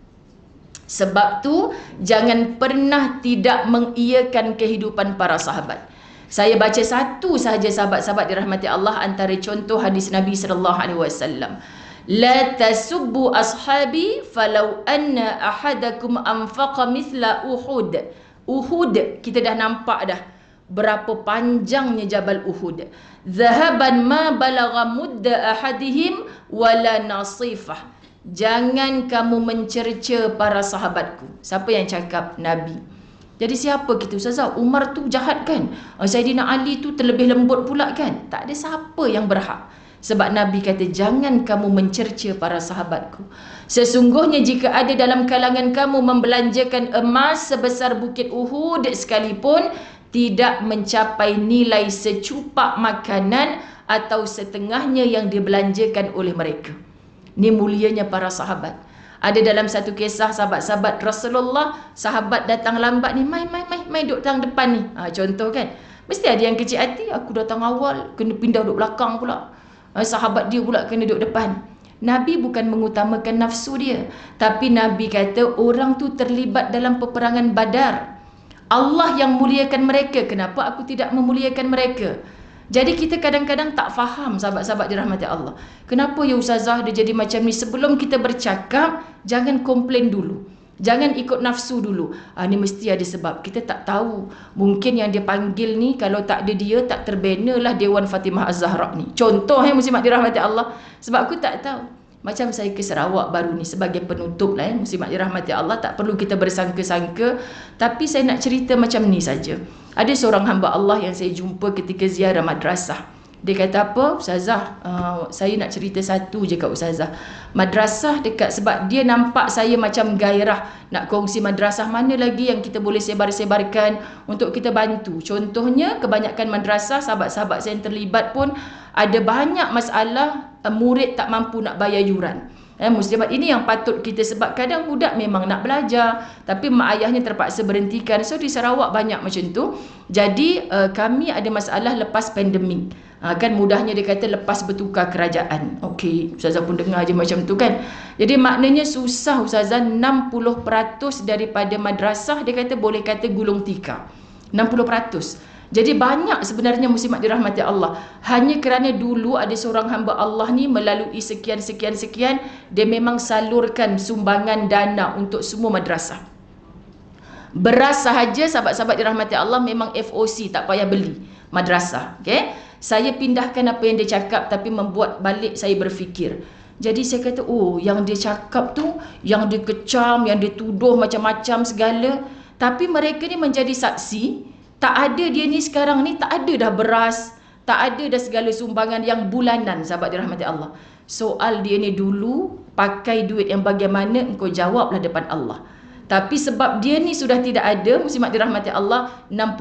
Sebab tu jangan pernah tidak mengiyakan kehidupan para sahabat. Saya baca satu sahaja sahabat-sahabat dirahmati Allah antara contoh hadis Nabi sallallahu alaihi wasallam. La tasubbu ashabi falau anna ahadakum anfaqa mithla Uhud. Uhud kita dah nampak dah berapa panjangnya Jabal Uhud. Zahaban ma balagha mudda ahadihim wala nasifah. Jangan kamu mencerca para sahabatku. Siapa yang cakap? Nabi. Jadi siapa kita? Ustazah, Umar tu jahat kan? Saidina Ali tu terlebih lembut pula kan? Tak ada siapa yang berhak. Sebab Nabi kata, jangan kamu mencerca para sahabatku. Sesungguhnya jika ada dalam kalangan kamu membelanjakan emas sebesar bukit Uhud sekalipun, tidak mencapai nilai secupak makanan atau setengahnya yang dibelanjakan oleh mereka. Ni mulianya para sahabat. Ada dalam satu kisah sahabat-sahabat Rasulullah, sahabat datang lambat ni, mai duduk tang depan ni. Contoh kan. Mesti ada yang kecil hati, aku datang awal, kena pindah duduk belakang pula. Sahabat dia pula kena duduk depan. Nabi bukan mengutamakan nafsu dia, tapi Nabi kata orang tu terlibat dalam peperangan Badar. Allah yang muliakan mereka, kenapa aku tidak memuliakan mereka? Jadi kita kadang-kadang tak faham, sahabat-sahabat dirahmati Allah. Kenapa ya Ustazah dia jadi macam ni? Sebelum kita bercakap, jangan komplain dulu. Jangan ikut nafsu dulu. Ni mesti ada sebab. Kita tak tahu. Mungkin yang dia panggil ni, kalau tak ada dia, tak terbina lah Dewan Fatimah Az-Zahra ni. Contoh muslimat dirahmati Allah. Sebab aku tak tahu. Macam saya ke Sarawak baru ni sebagai penutup lah muslimat dirahmati Allah. Tak perlu kita bersangka-sangka. Tapi saya nak cerita macam ni saja. Ada seorang hamba Allah yang saya jumpa ketika ziarah madrasah. Dia kata apa? Ustazah, saya nak cerita satu je kat Ustazah. Madrasah dekat, sebab dia nampak saya macam gairah nak kongsi madrasah mana lagi yang kita boleh sebar-sebarkan untuk kita bantu. Contohnya kebanyakan madrasah, sahabat-sahabat saya yang terlibat pun ada banyak masalah murid tak mampu nak bayar yuran. Muslimat, ini yang patut kita, sebab kadang budak memang nak belajar tapi mak ayahnya terpaksa berhentikan. So di Sarawak banyak macam tu. Jadi kami ada masalah lepas pandemik. Kan mudahnya dia kata lepas bertukar kerajaan. Okey, Ustazah pun dengar je macam tu kan. Jadi maknanya susah Ustazah, 60% daripada madrasah dia kata boleh kata gulung tikar. 60%. Jadi banyak sebenarnya muslimat dirahmati Allah. Hanya kerana dulu ada seorang hamba Allah ni melalui sekian, dia memang salurkan sumbangan dana untuk semua madrasah. Beras sahaja sahabat-sahabat dirahmati Allah memang FOC, tak payah beli madrasah. Okay? Saya pindahkan apa yang dia cakap, tapi membuat balik saya berfikir. Jadi saya kata, oh yang dia cakap tu, yang dia kecam, yang dia tuduh macam-macam segala. Tapi mereka ni menjadi saksi. Tak ada dia ni sekarang ni, tak ada dah beras, tak ada dah segala sumbangan yang bulanan, sahabat dirahmati Allah. Soal dia ni dulu, pakai duit yang bagaimana, engkau jawablah depan Allah. Tapi sebab dia ni sudah tidak ada, muslimat dirahmati Allah,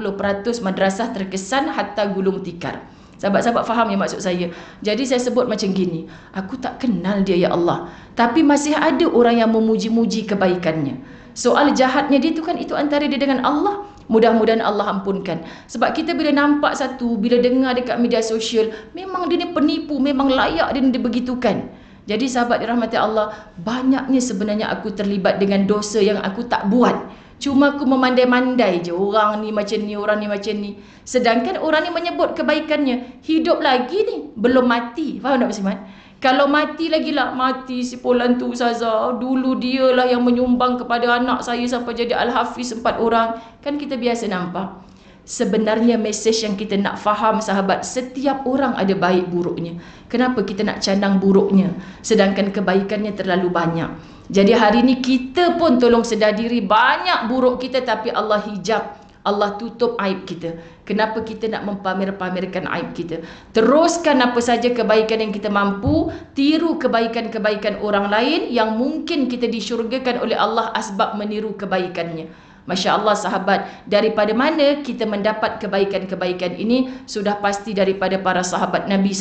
60% madrasah terkesan hatta gulung tikar. Sahabat-sahabat faham yang maksud saya. Jadi saya sebut macam gini, aku tak kenal dia ya Allah, tapi masih ada orang yang memuji-muji kebaikannya. Soal jahatnya dia tu kan, itu antara dia dengan Allah. Mudah-mudahan Allah ampunkan. Sebab kita bila nampak satu, bila dengar dekat media sosial, memang dia ni penipu, memang layak dia ni begitukan. Jadi sahabat dirahmati Allah, banyaknya sebenarnya aku terlibat dengan dosa yang aku tak buat. Cuma aku memandai-mandai je, orang ni macam ni, orang ni macam ni. Sedangkan orang ni menyebut kebaikannya, hidup lagi ni, belum mati. Faham tak muslimat? Kalau mati lagi lah, mati si Polan tu Ustazah, dulu dialah yang menyumbang kepada anak saya sampai jadi Al-Hafiz 4 orang. Kan kita biasa nampak. Sebenarnya mesej yang kita nak faham sahabat, setiap orang ada baik buruknya. Kenapa kita nak canang buruknya, sedangkan kebaikannya terlalu banyak? Jadi hari ni kita pun tolong sedar diri, banyak buruk kita tapi Allah hijab, Allah tutup aib kita. Kenapa kita nak mempamer-pamerkan aib kita? Teruskan apa saja kebaikan yang kita mampu, tiru kebaikan-kebaikan orang lain yang mungkin kita disyurgakan oleh Allah asbab meniru kebaikannya. Masya Allah sahabat, daripada mana kita mendapat kebaikan-kebaikan ini? Sudah pasti daripada para sahabat Nabi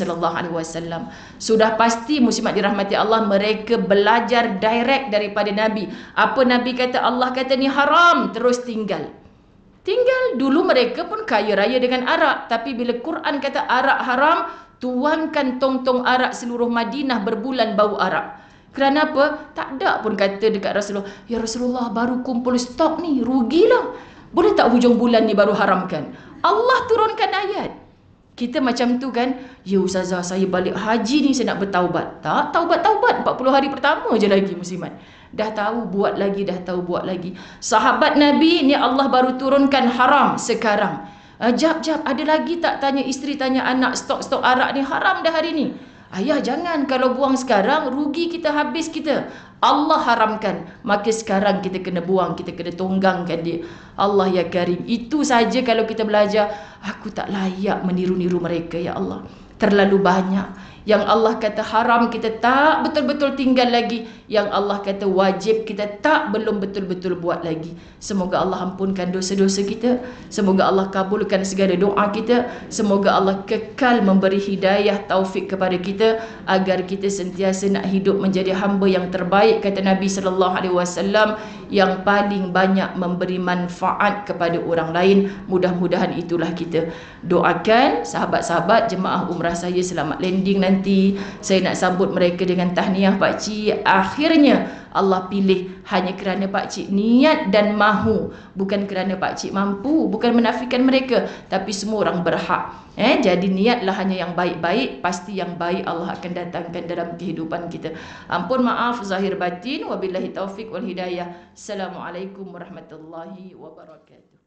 SAW. Sudah pasti muslimat dirahmati Allah, mereka belajar direct daripada Nabi. Apa Nabi kata, Allah kata ni haram, terus tinggal. Dulu mereka pun kaya raya dengan arak, tapi bila Quran kata arak haram, tuangkan tong-tong arak seluruh Madinah berbulan bau arak. Kerana apa? Tak ada pun kata dekat Rasulullah, ya Rasulullah baru kumpul stok ni, rugilah. Boleh tak hujung bulan ni baru haramkan? Allah turunkan ayat. Kita macam tu kan, ya Ustazah saya balik haji ni saya nak bertaubat. Tak, taubat-taubat 40 hari pertama je lagi muslimat. Dah tahu buat lagi, dah tahu buat lagi. Sahabat Nabi ni Allah baru turunkan haram sekarang. Jap, ada lagi tak, tanya isteri, tanya anak, stok-stok arak ni haram dah hari ni. Ayah jangan, kalau buang sekarang rugi kita, habis kita. Allah haramkan, maka sekarang kita kena buang, kita kena tonggangkan dia. Allah ya Karim. Itu saja kalau kita belajar. Aku tak layak meniru-niru mereka ya Allah. Terlalu banyak. Yang Allah kata haram kita tak betul-betul tinggal lagi. Yang Allah kata wajib kita tak belum betul-betul buat lagi. Semoga Allah ampunkan dosa-dosa kita. Semoga Allah kabulkan segala doa kita. Semoga Allah kekal memberi hidayah taufik kepada kita, agar kita sentiasa nak hidup menjadi hamba yang terbaik, kata Nabi SAW, yang paling banyak memberi manfaat kepada orang lain. Mudah-mudahan itulah kita. Doakan sahabat-sahabat jemaah umrah saya selamat landing nanti. Saya nak sambut mereka dengan tahniah pakcik. Akhirnya Allah pilih hanya kerana pakcik niat dan mahu, bukan kerana pakcik mampu. Bukan menafikan mereka, tapi semua orang berhak. Jadi niatlah hanya yang baik-baik, pasti yang baik Allah akan datangkan dalam kehidupan kita. Ampun maaf zahir batin, wabillahi taufik wal hidayah. Assalamualaikum warahmatullahi wabarakatuh.